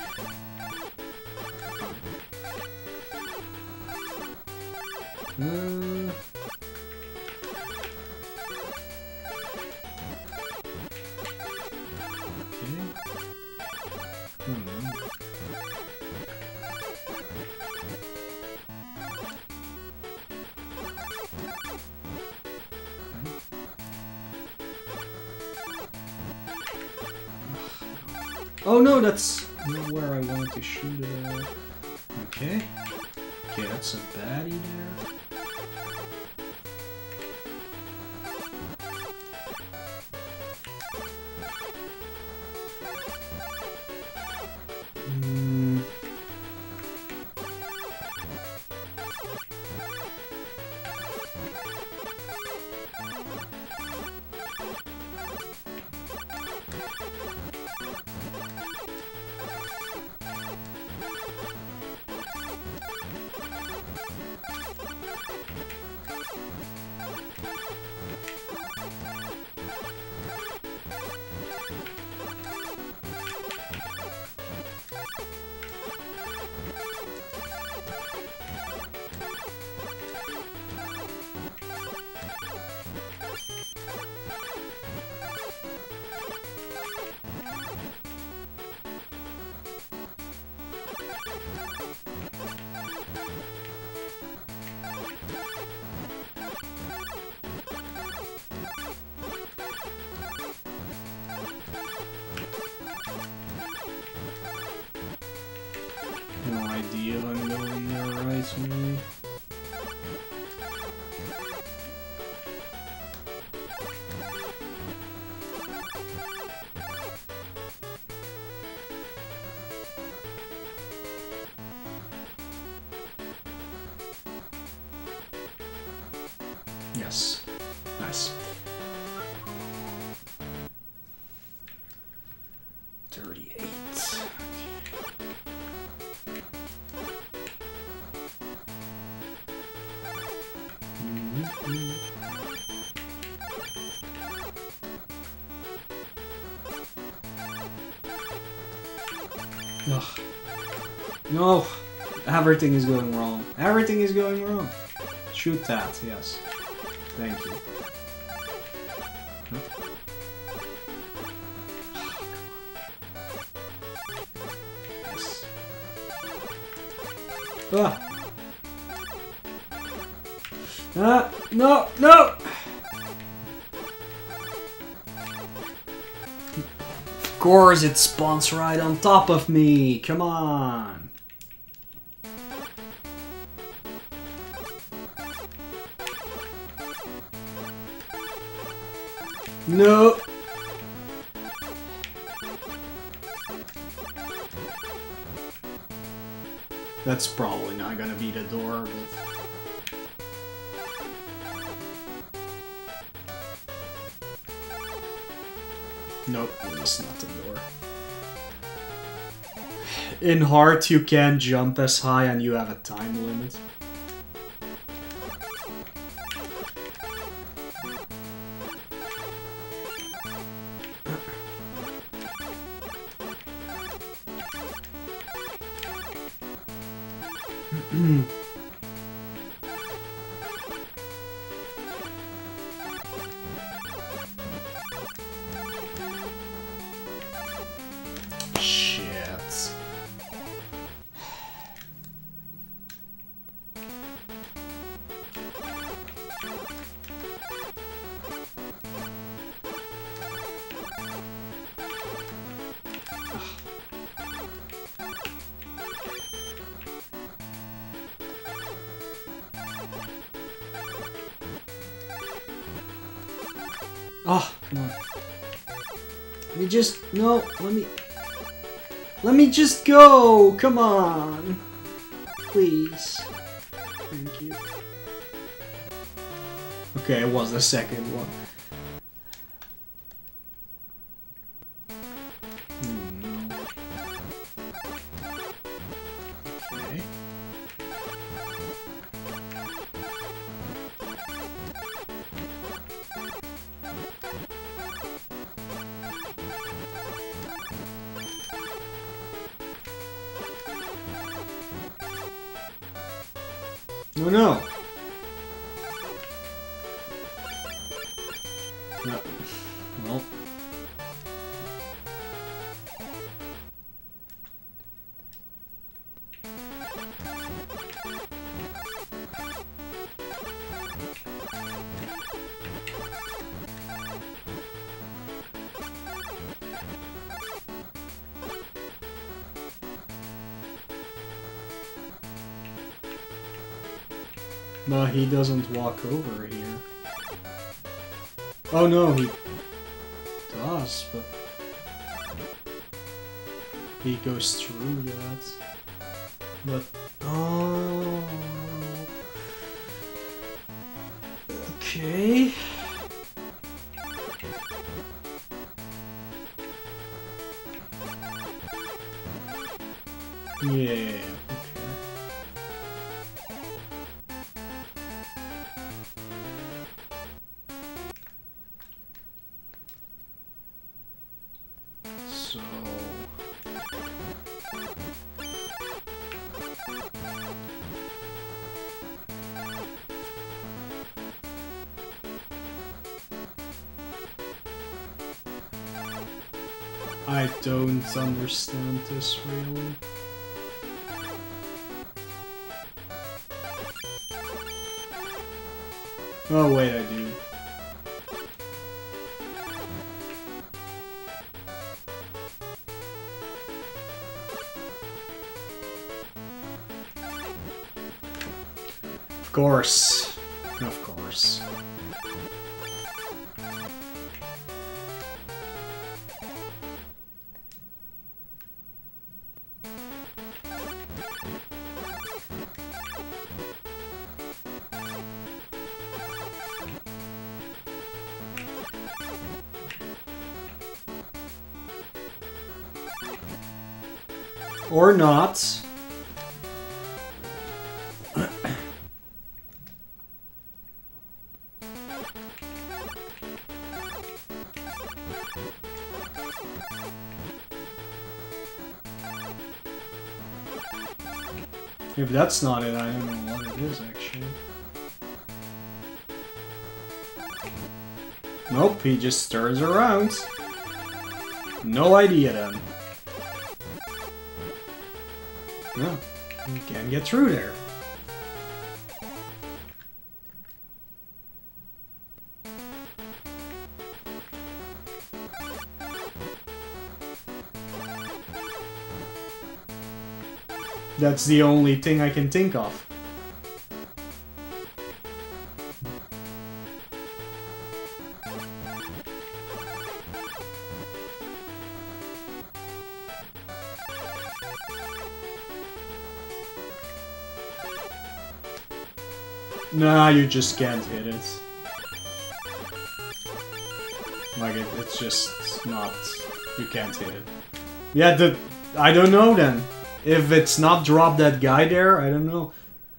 Oh no, that's not where I wanted to shoot it at. Okay. Okay, that's a baddie there. No idea if I'm going there right, maybe. Yes. Nice. 38. Ugh. No! Everything is going wrong. Everything is going wrong. Shoot that, yes. Thank you. Yes. Ah! Ah! No! No! Of course it spawns right on top of me! Come on! No! That's probably not gonna be the door, but... Nope, it's not the door. In Heart, you can't jump as high and you have a time limit. Shit. Oh, come on. Let me just... No, let me just go! Come on! Please. Thank you. Okay, it was the second one. No, no. No. Well. No, he doesn't walk over here. Oh no, he does, but he goes through that. But oh, okay. Yeah. So I don't understand this really. Oh wait, I do. Of course. Of course. Or not. If that's not it, I don't know what it is, actually. Nope, he just turns around. No idea, then. No, you can't get through there. That's the only thing I can think of. Nah, you just can't hit it. Like, it's just not... You can't hit it. Yeah, I don't know then. If it's not drop that guy there, I don't know.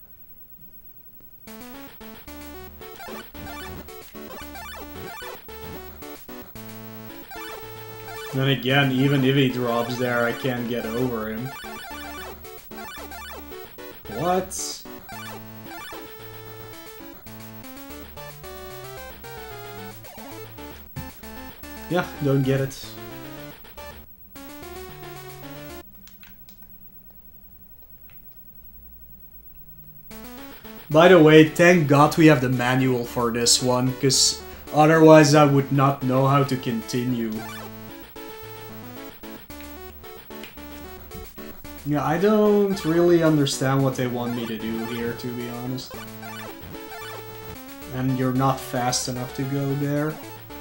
Then again, even if he drops there, I can't get over him. What? Yeah, don't get it. By the way, thank God we have the manual for this one, because otherwise I would not know how to continue. Yeah, I don't really understand what they want me to do here, to be honest. And you're not fast enough to go there.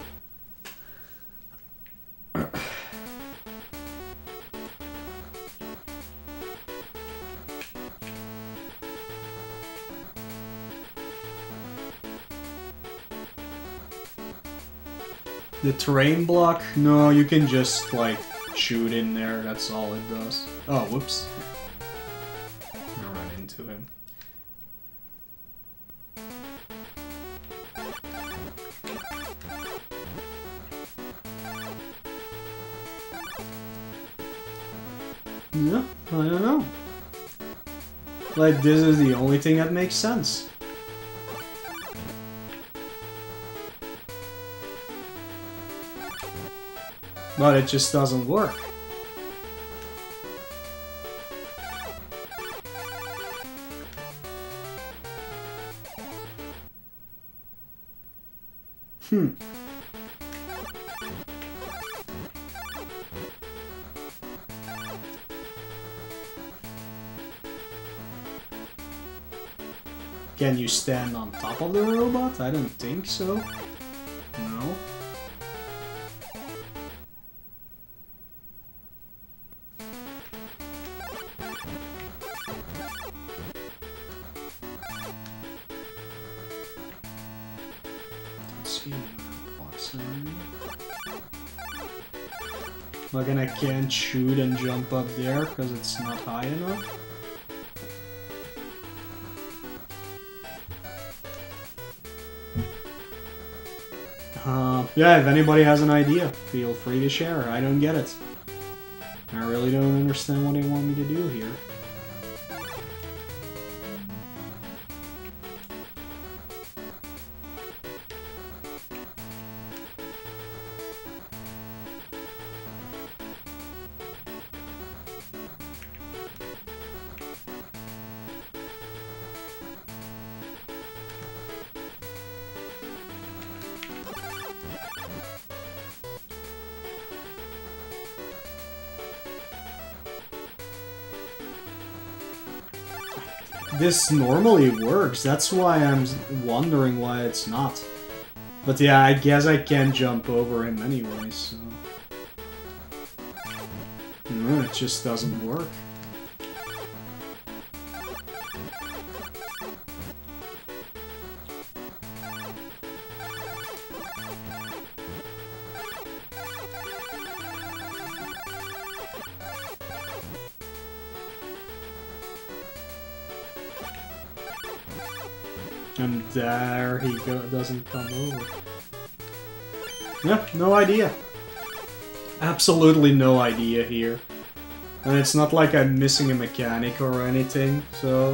The terrain block? No, you can just, like, shoot in there, that's all it does. Oh, whoops. I ran into him. Yeah, I don't know. Like, this is the only thing that makes sense. But it just doesn't work. Can you stand on top of the robot? I don't think so. No. Let's see. Like, and I can't shoot and jump up there because it's not high enough. Yeah, if anybody has an idea, feel free to share. I don't get it. I really don't understand what they want me to do here. This normally works, that's why I'm wondering why it's not. But yeah, I guess I can jump over him anyway, so... No, it just doesn't work. And there he doesn't come over. Yeah, no idea. Absolutely no idea here. And it's not like I'm missing a mechanic or anything, so...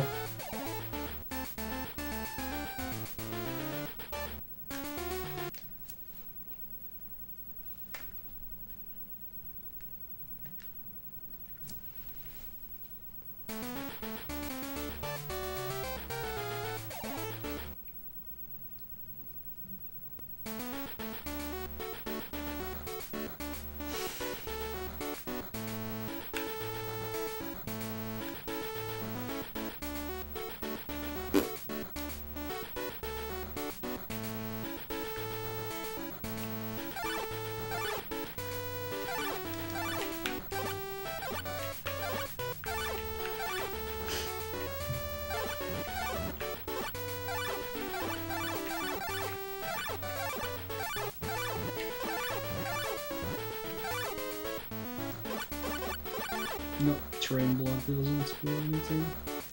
Nope, train block doesn't do anything.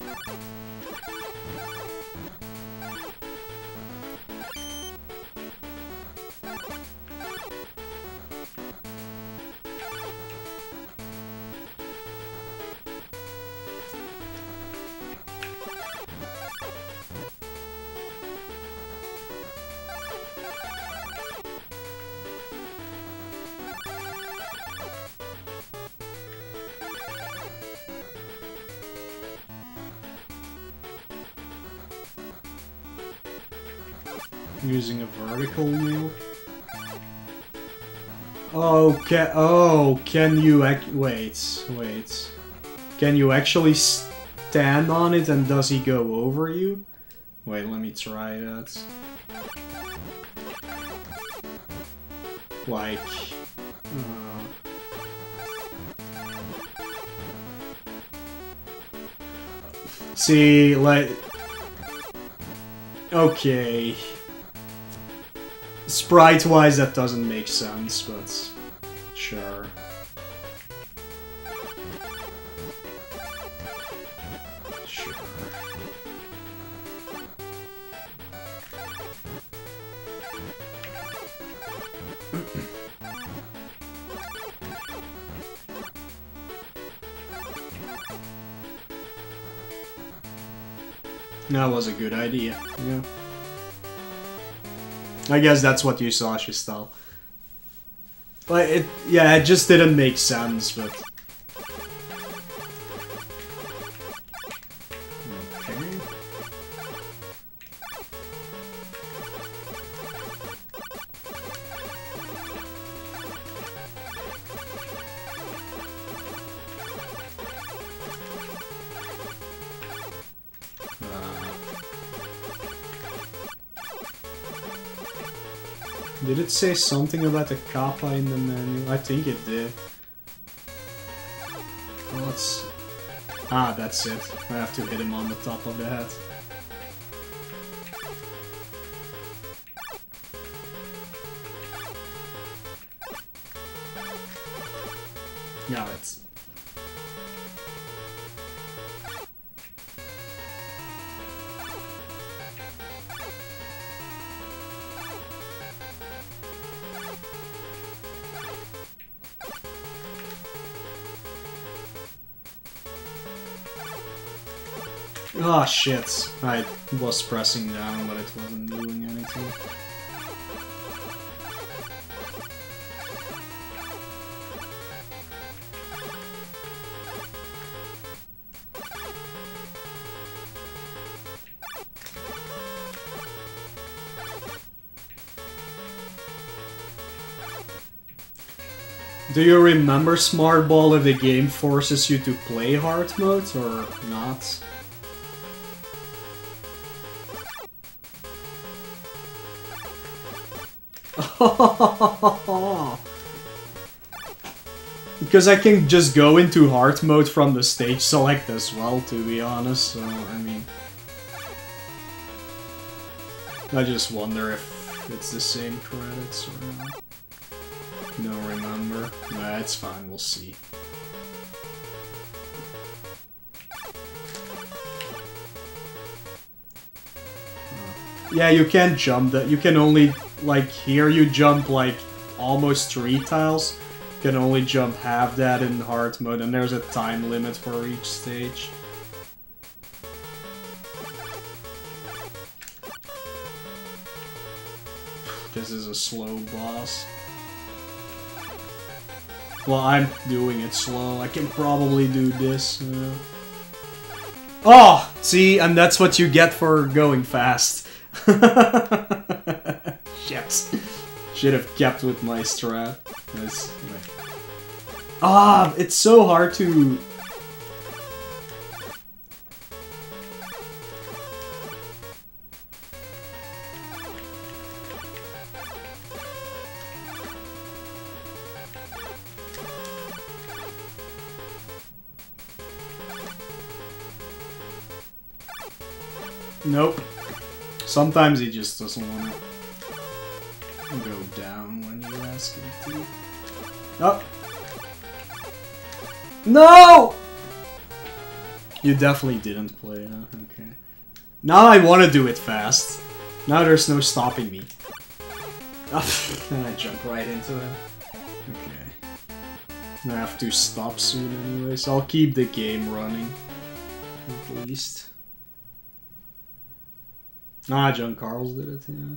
Using a vertical nail. Can you wait. Can you actually stand on it and does he go over you? Wait, let me try that. Like... See, like... Okay... Sprite-wise, that doesn't make sense, but sure. Sure. That was a good idea. Yeah. I guess that's what you saw, Shistal. But it just didn't make sense, but... Okay. Did it say something about the kappa in the menu? I think it did. Well, let's... Ah, that's it. I have to hit him on the top of the head. Got it. Ah, shit. I was pressing down, but it wasn't doing anything. Do you remember Smart Ball if the game forces you to play hard mode or not? Because I can just go into hard mode from the stage select as well, to be honest, so I mean... I just wonder if it's the same credits or not. Don't remember. Nah, it's fine, we'll see. Yeah, you can't jump that. You can only, like, here you jump, like, almost 3 tiles. You can only jump half that in hard mode, and there's a time limit for each stage. This is a slow boss. Well, I'm doing it slow. I can probably do this. Oh! See? And that's what you get for going fast. Shit. Should have kept with my strat. That's right. Ah! It's so hard to... Nope. Sometimes he just doesn't want to go down when you ask him to. Oh! No! You definitely didn't play, huh? Okay. Now I want to do it fast. Now there's no stopping me. Then I jump right into him. Okay. I have to stop soon anyway, so I'll keep the game running. At least. Ah, John Carls did it, yeah.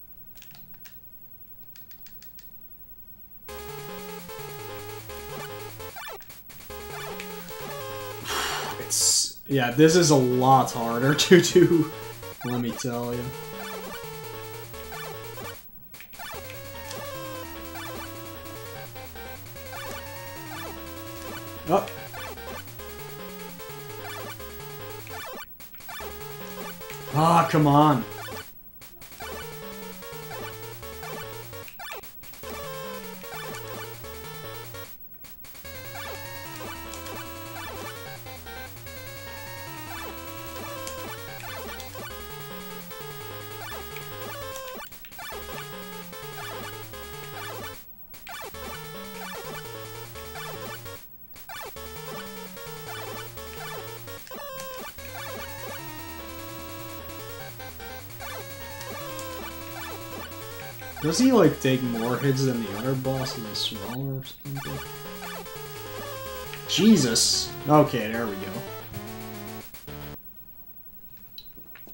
It's... yeah, this is a lot harder to do, let me tell you. Oh! Ah, come on. Does he, like, take more hits than the other bosses as well, or something? Jesus! Okay, there we go.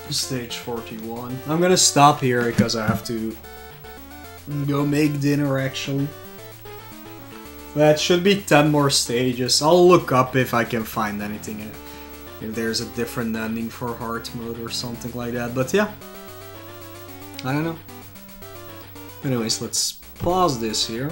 Stage 41. I'm gonna stop here because I have to go make dinner actually. That should be 10 more stages. I'll look up if I can find anything. If there's a different ending for hard mode or something like that. But yeah. I don't know. Anyways, let's pause this here.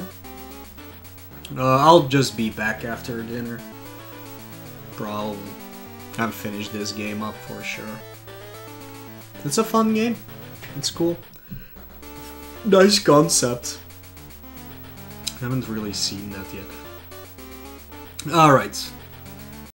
I'll just be back after dinner. Probably. I've finished this game up for sure. It's a fun game. It's cool. Nice concept. I haven't really seen that yet. Alright.